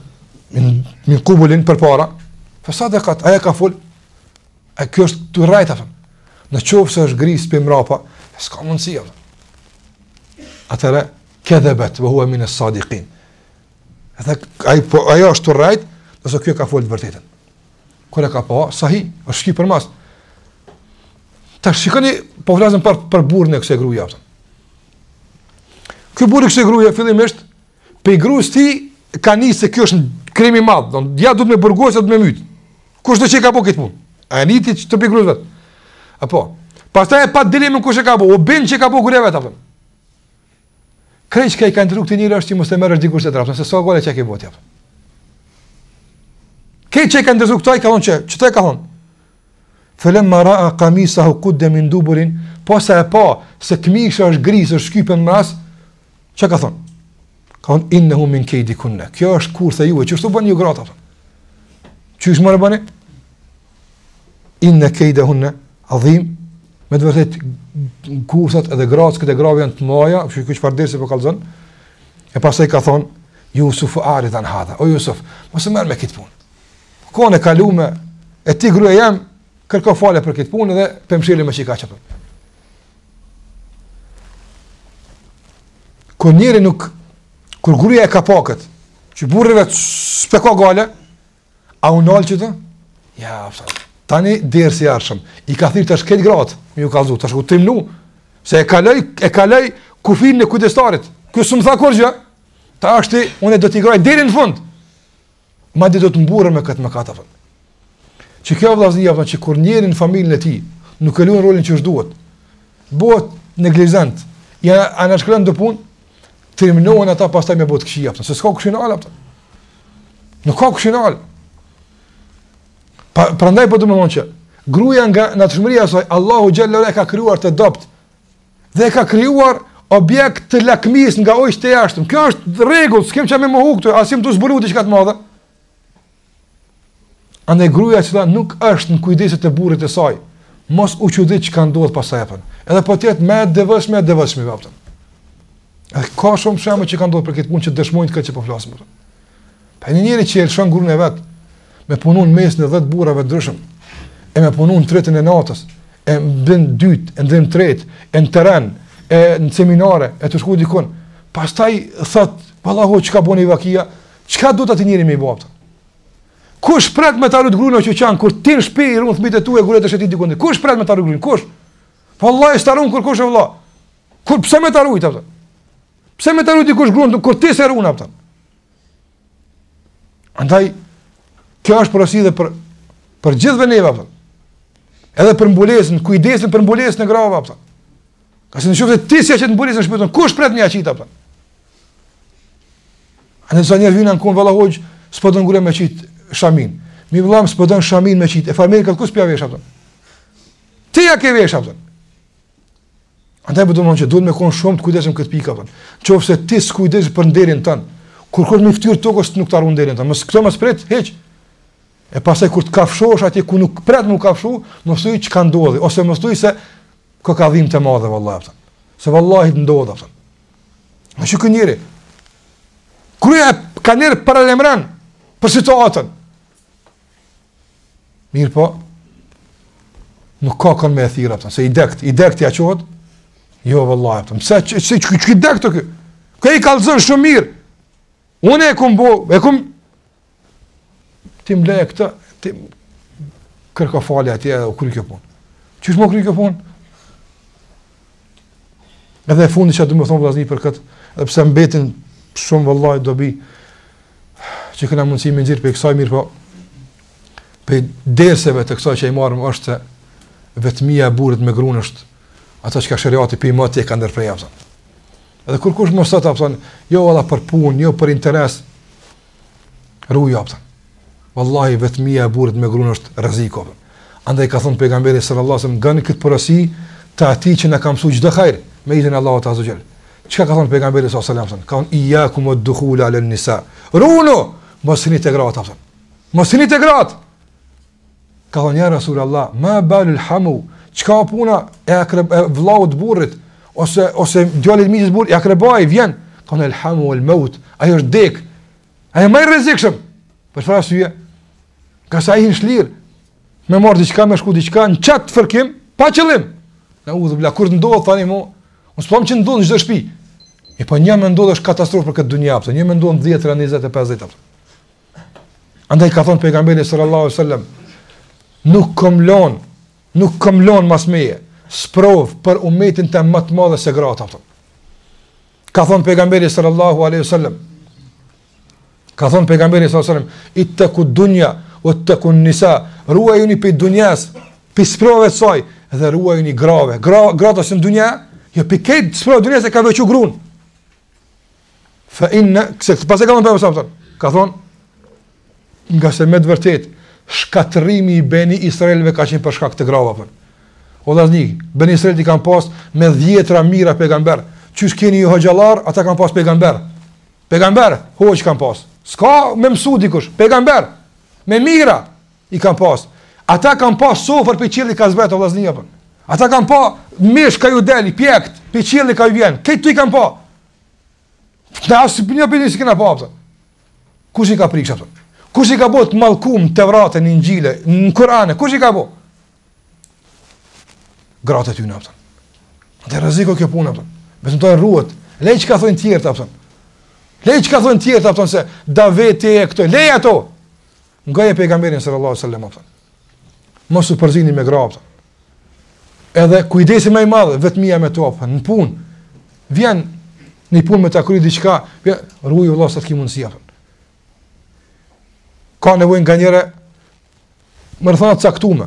min kubulin përpara, fasadekat aja ka fol, a kjo është të rrejt apo. Nëse është gris për mrapa, s'ka mundësi apo. Atëra kadhabat wa huwa min as-sadiqin. Edhe ajo është të rrejt, nëse kjo ka fol të vërtetën. Kur e ka pa, sahi, është shki për mas. Ta shikoni, po flasim për burrin e kësaj gruaje. Ky burri kësaj gruaje fillimisht pe gruas ti ka nisë se kjo është krim i madh, don ja duhet me burgosë, duhet me myt. Kush do të ka bëu këtë punë? A niti të pe gruas vet? Apo, pastaj pa dilemë kush e ka bëu, u bën që ka bëu gruaja vet apo. Kreç që i ka ndruk të njëri është që mos e merresh dikush tjetër, se sa gole çka ke bëu ti apo. Kreç që i ka ndruk këtoj ka thonë ç'të ka thonë? Falamma ra'a qamisahu qudda min duburin, posa e pa se këmisha është gris, është shkypën mbas, çka ka thonë? Ka thonë innahu min kaydikunna. Kjo është kurtha juaj, çu bën ju gratë apo? Çu më bëni? Inna kaydahunna azim. Me të vërtet kurthat edhe gratë këtë grave janë të mëdha, kështu që çfarë dersi po kallzon. E pastaj ka thonë Yusuf aridan hadha. O Yusuf, mos e merr me këtë punë. Kohën e kaluar e ti gruaja jam kërko falë për këtë punë dhe pemshëli më çika çapo. Kur njëri nuk kur gruaja e ka pakët, që burrëve s'pe ka gale, a u nol çdo? Ja, tani dersi arshëm. I ka thirr tash këtë gratë, më u kallzu tash u trimnu, se e kaloj kufin në kujdestarit. Ky s'm tha kurrë. Ta është unë do t'i groj deri në fund. Madje do të mburrem me këtë mëkat apo. Që kjo vllaznia që kur njëri në familjen e tij nuk e luan rolin që duhet, bëhet neglizent, ja anashkron do punë, terminohen ata pastaj me bëhet këshia, se s'ka kushinal apo. Nuk ka kushinal. Prandaj po do të thonë që gruaja nga natyrshmëria e saj Allahu xhallahu e ka krijuar të dopt dhe e ka krijuar objekt të lakmis nga ujë të jashtëm. Kjo është rregull, s'kem çamë mohu këtu, asim të zbulu diçka të madhe. Andaj gruaja që nuk është në kujdeset e burrit të saj, mos u çudit çka ndodh pasaj apo. Edhe po tjetë me devotshme vaptën. Ka shumë shembuj që kanë ndodhur për këtë punë që dëshmojnë këtë që po flasim. Pa një njeri që e lëshon gruën e vet, me punon mes në 10 burrave ndryshëm, e me punon tretën e natës, e bën dytë, e ndrim tretë, e në terren, e në seminare, e të shku dikun. Pastaj thot, vallahu çka boni vakia, çka do të atë njeri me i bëu? Kush pret me ta rrit gruën që kanë kur ti në shtëpi rrun fëmijët e tu e gulet të shetit dikun. Kush pret me ta rrit gruën? Kush? Wallahi starun kur kush e valla. Kur pse me ta rrit atë? Pse me ta rrit dikush gruën kur ti se rrun atë? Andaj Kjo është porosi dhe për gjithëve neve, apëton. Edhe për mbulesën, kujdesin për mbulesën e grave, apëton. Ka se në shumë se ti si që të mbulesën në shpyton, kush pret një aqit, apëton. A nësa njerë vinë në konë, valla hoqë, s'po të ngure me qitë shamin. Mi vëllam, s'po të në shamin me qitë. E farmeri këtë kus pja vesh, apëton. Ti ja ke vesh, apëton. Andaj për do mënë që duhet me konë shumë të kujdesim këtë pika, apëton. Qofë se ti s'kujdesim për nderin tënë. Kur me ftyrë tokës nuk të arru nderin tënë. Këto më spret, heq. E pasaj kur të kafshosh atje ku nuk pret më kafshu, mësuj që ka ndodhi. Ose mësuj se ka dhim të madhe, vëllaj, apëton. Se vëllaj të ndodhe, apëton. Në që kë njëri. Kërëja ka njerë paralemran për situatën. Mirë po, nuk ka kanë me e thira, apëton. Se i dekt ja qohet. Jo, vëllaj, apëton. Se që i dekt të kë? Kë i kalëzën shumë mirë. Unë e kumë bo, ti më leje këta, ti kërka fali atje edhe u kry kjo punë. Qysh më kry kjo punë? Edhe e fundi që du më thonë vllazni për këtë, edhe pse mbetin shumë vëllaj dobi, që këna mundësi me nëzirë për kësaj mirë, po për derseve të kësaj që i marëm është se vetëmia e burrit me gruan është ata që ka shariati për i më të e ka ndërpreja, pësën. Edhe kur kush mos thot apëton, jo valla për punë, jo për interes, ruaj apëton. Wallahi vetmia e burrit me gruan është rrezik. Andaj ka thënë pejgamberi sallallahu alajhi wasallam, gani këtë porosi të atij që na ka mësuar çdo hajër me izin e Allahut azza xal. Çka ka thënë pejgamberi sallallahu alajhi wasallam? Ka thënë iyyakum ad-dukhul ala an-nisa. Runo, mos hini te gratë apëton. Mos hini te gratë. Ka thënë ja Rasulullah, ma balul hamu, çka puna e vllaut burrit ose djalit mijës burrit, ja krebaj vjen. Ka thënë el-hamu wal-maut, ai është dek. Ai më i rrezikshëm. Për çfarë arsye? Ka sa i shlirë, me marrë diqka, me shku diqka, në qatë fërkim, pa qëllim. Në udhë, bla, kur të ndodhë, thani mu, unë s'pam që ndodhë në gjithë shpi. E pa një me ndodhë është katastrofë për këtë dunja, pëse një me ndodhë në 10, 20, 50. Andaj ka thonë pejgamberi sallallahu alaihi wasallam, nuk këmlon mas meje, sprov për umetin të më të madhe se grata. Ka thonë pejgamberi sallallahu alaihi wasallam, ka thonë pejgamberi sallallahu alaihi wasallam, ittaku dunya wattaku nisa, ruajuni për dunjas, për sprovave të saj, dhe ruajuni grave. Grata që në dunja, jo për këtë sprovave të dunjas e ka vequ grun. Fa inna, pas e ka thonë pejgamberi, ka thonë, nga se me të vërtet, shkatërimi i Beni Israelve ka qenë për shkak të grava për. O dhazni, Beni Israel i kanë pas me 10 mira pejgamber. Qysh keni ju hoxhallar, ata kanë pas pejgamber. Pejgamber, hoq kanë pas. S'ka me mësu dikush, pejgamber, me mira i kanë pas. Ata kanë pas sofër për qilli ka zbet, o vllaznia për. Ata kanë pa mish ka ju deli, pjekt, për qilli ka ju vjen. Këtë tu i kanë pa. Në asë një për një si këna pa, pëtë. Kush i ka priksh, pëtë? Kush i ka bo të malkum, të vrate, në Injile, në Kurane, kush i ka bo? Gratë e ty në, pëtë. Dhe rëziko kjo punë, pëtë. Besëm të e ruët, lej që ka thojnë tjertë, pëtë. Lej që ka thojnë tjertë, pëtë, se da veti e këtoj, lej ato. Nga e pejgamberin sallallahu alaihi wasallam, pëtë. Mos u përzini me gra, pëtë. Edhe kujdesi me i madhe, vetëmia me to, pëtë, në punë. Vjen në punë me ta kry diçka, ruaj vëlla sa të ki mundësia. Ka nevojë nga njëre, më rëthana të caktume.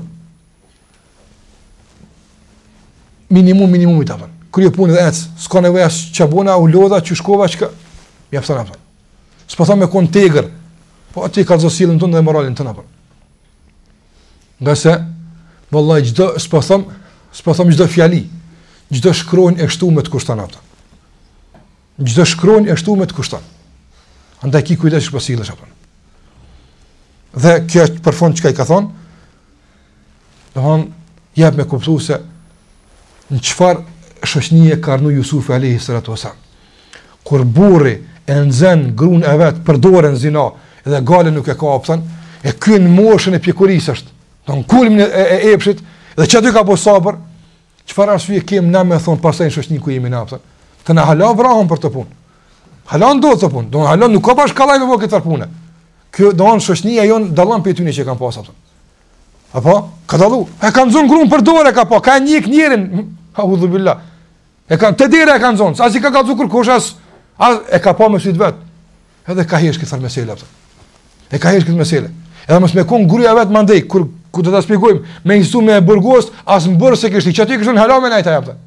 Minimum i ta përën. Krye punë dhe ecë, s'ka nevojë as qabona, u lodha, që shkova, që ka... Ja pëtëna përën. S'po tha me konë tegër, po ati ka zosilën tënë dhe moralin tënë përën. Nga se, vëllaj, s'po thëm gjdo fjali, gjdo shkrojnë e shtu me të kushtan apëta. Gjdo shkrojnë e shtu me të kushtan. Andaj ki kujdes që pësilësh apëta. Dhe kjo është për fond që ka i ka thonë, dhe thonë, jep me kuptu se në qëfar shoqënie ka arnu Jusufi alayhi salatu wasalam. Kur burri e nëzën grun e vetë për dorën zina, edhe gale nuk e ka apëtan, e kynë moshën e pjekurisë është, në kulmin e epshit, dhe që aty ka po sabër, qëfar arsye kem na me thonë pasaj në shoqëni ku jemi na apëtan, të në hala vrahon për të punë. Hala ndodhë të punë, do në hala nuk ka bash kalaj me po këtë punë. Kjo do në shoqënia jonë dallan për tyni që e kanë pas apëtan. Apo? Ka dalu. E kanë zonë grunë për dorë, ka njek njerin, audhu billah. E kanë të dire e kanë zonë, as i ka kalzu kërkosh, as e ka pa me sytë vetë. Edhe ka hesh këtë mesele, apëtan. E ka hesh këtë mesele. Edhe mos me kon gruaja vet mandej kur do ta shpjegojmë, me insu me burgos, as më bërë se kishte, që aty kishte halal me najta japta.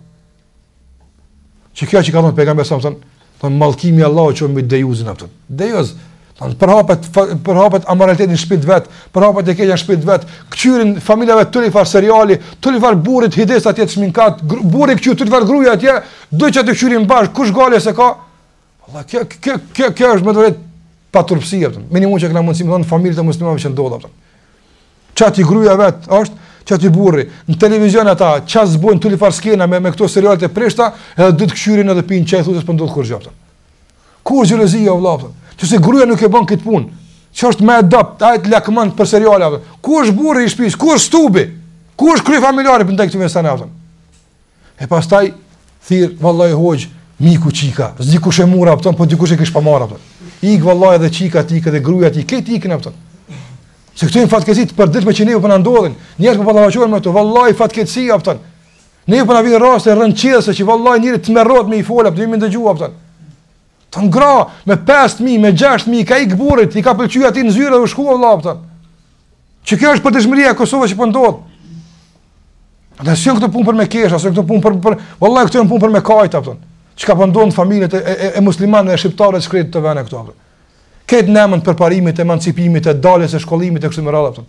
Që kjo që ka thënë pejgamberi sa thon mallkimi i Allahut që mbi dejuzin atë. Dejuz, thon përhapet amoralitetin në shtëpitë vet, përhapet e keqja në shtëpitë vet, kçyrin familjave të tëri far seriali, tëri far burrit hides atje të shminkat, burri kçyr tëri far gruaja atje, do që të kçyrin bash, kush gale se ka. Allah, kjo është më vërtet paturpsi atë. Minimum që kanë mundësi më thon familjet e muslimanëve që ndodhin atë. Çati gruaja vet është, çati burri. Në televizion ata ças zbojnë tuli far skena me këto serialet e prishta, edhe ditë kçyrin edhe pinë çaj thotë s'po ndodh kur gjë. Kur xhelozia vëllai. Qëse gruaja nuk e bën këtë punë, ç'është më adopt, ai të lakmon për seriale. Ku është burri i shtëpisë? Ku është stubi? Ku është kryefamiliari për ndaj këtyre stanave? E pastaj thirr vallahi hoj, miku çika, dikush e mura apo po dikush e kish pa marr apo. Ik vallahi edhe çika ti, edhe gruaja ti, këtë ikën apo. Se këto janë fatkeqësi të përditshme që neve po na ndodhin. Njerëz po ballavaçohen me to, vallahi fatkeqësi apo. Ne po na vjen raste rëndësishme që vallahi njëri të merrot me i fola, do më dëgjua apo. Të ngra me 5.000, me 6.000, ka ik burrit, i ka pëlqyer aty në zyrë dhe u shkua vëllai apo. Që kjo është për dëshmëria e Kosovës që po ndodh. Ata sjell këtë punë për me kesh, ose këtë punë për vallahi këtë punë për me kajt apo. Çka po ndodh në familjet e muslimanëve e shqiptarëve të shkret të vënë këtu apo. Këtë nemën për parimet, emancipimit, e daljes së shkollimit e kështu me radhë apo.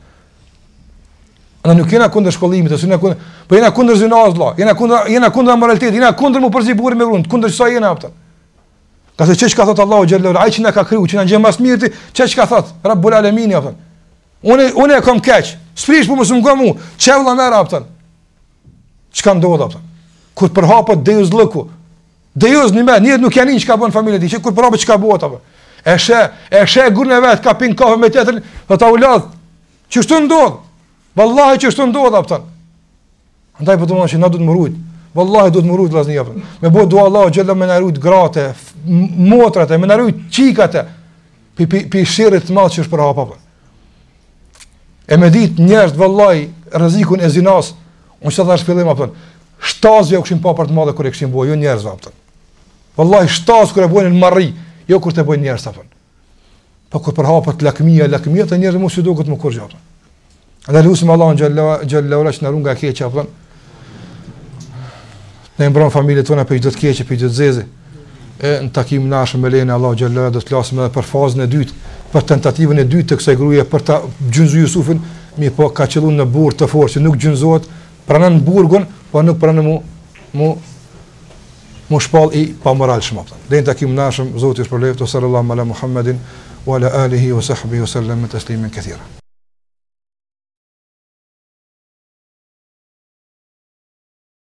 Ana nuk jena kundër shkollimit, as jena kundër, po jena kundër zinaz vëlla, jena kundër moralitetit, jena kundër mu përzi burri me gruan, kundër sa jena apo. Ka se çka thot Allahu xhallahu, ai që na ka kriju, që na gjen mas mirë, çka thot Rabbul Alamin apo. Unë e kam keq. Sprish po mos më gamu. Çevlla merr apo. Çka ndodh apo. Kur përhapet Deus lëku. Deus nuk janë çka bën familja ti, kur përhapet çka bëhet apo. E she gurën e vet ka pin kafe me tjetrin, do ta ulad. Ç'është ndodh? Wallahi ç'është ndodh apo. Andaj po domosht që na duhet më rujt. Wallahi duhet më rujt vllazni apo. Me bëu dua Allahu xhallahu me na rujt gratë, motrat, me na rujt çikat. Pi shirrit të madh që është për hapa. E me ditë njerëz vallahi rrezikun e zinas, unë sa thash fillim apo. Shtazja u kishin pa për të madhe kur e kishin bëu, jo njerëz apo. Wallahi shtaz kur e bënin në marrë, jo kur të bëjnë njerëz apo. Po kur për hapa të lakmia të njerëz mos u duket më kur gjata. Andaj lutim Allahun xhallahu ala që na runga keq apo. Ne mbron familjet tona për çdo të keq, për çdo të zezë. Në takimin nash me lenin Allahu xhallahu do të flasim edhe për fazën e dytë, për tentativën e dytë të kësaj gruaje për ta gjunjë Jusufin, mi po ka qelluar në burr të fortë që nuk gjunjëzohet, pranon burgun, po nuk pranon mu shpall i pamoralshëm. Deri në takimin nash Zoti ju shpëlojë sallallahu ala Muhammedin wa ala alihi wa sahbihi wa sallam taslimen katira.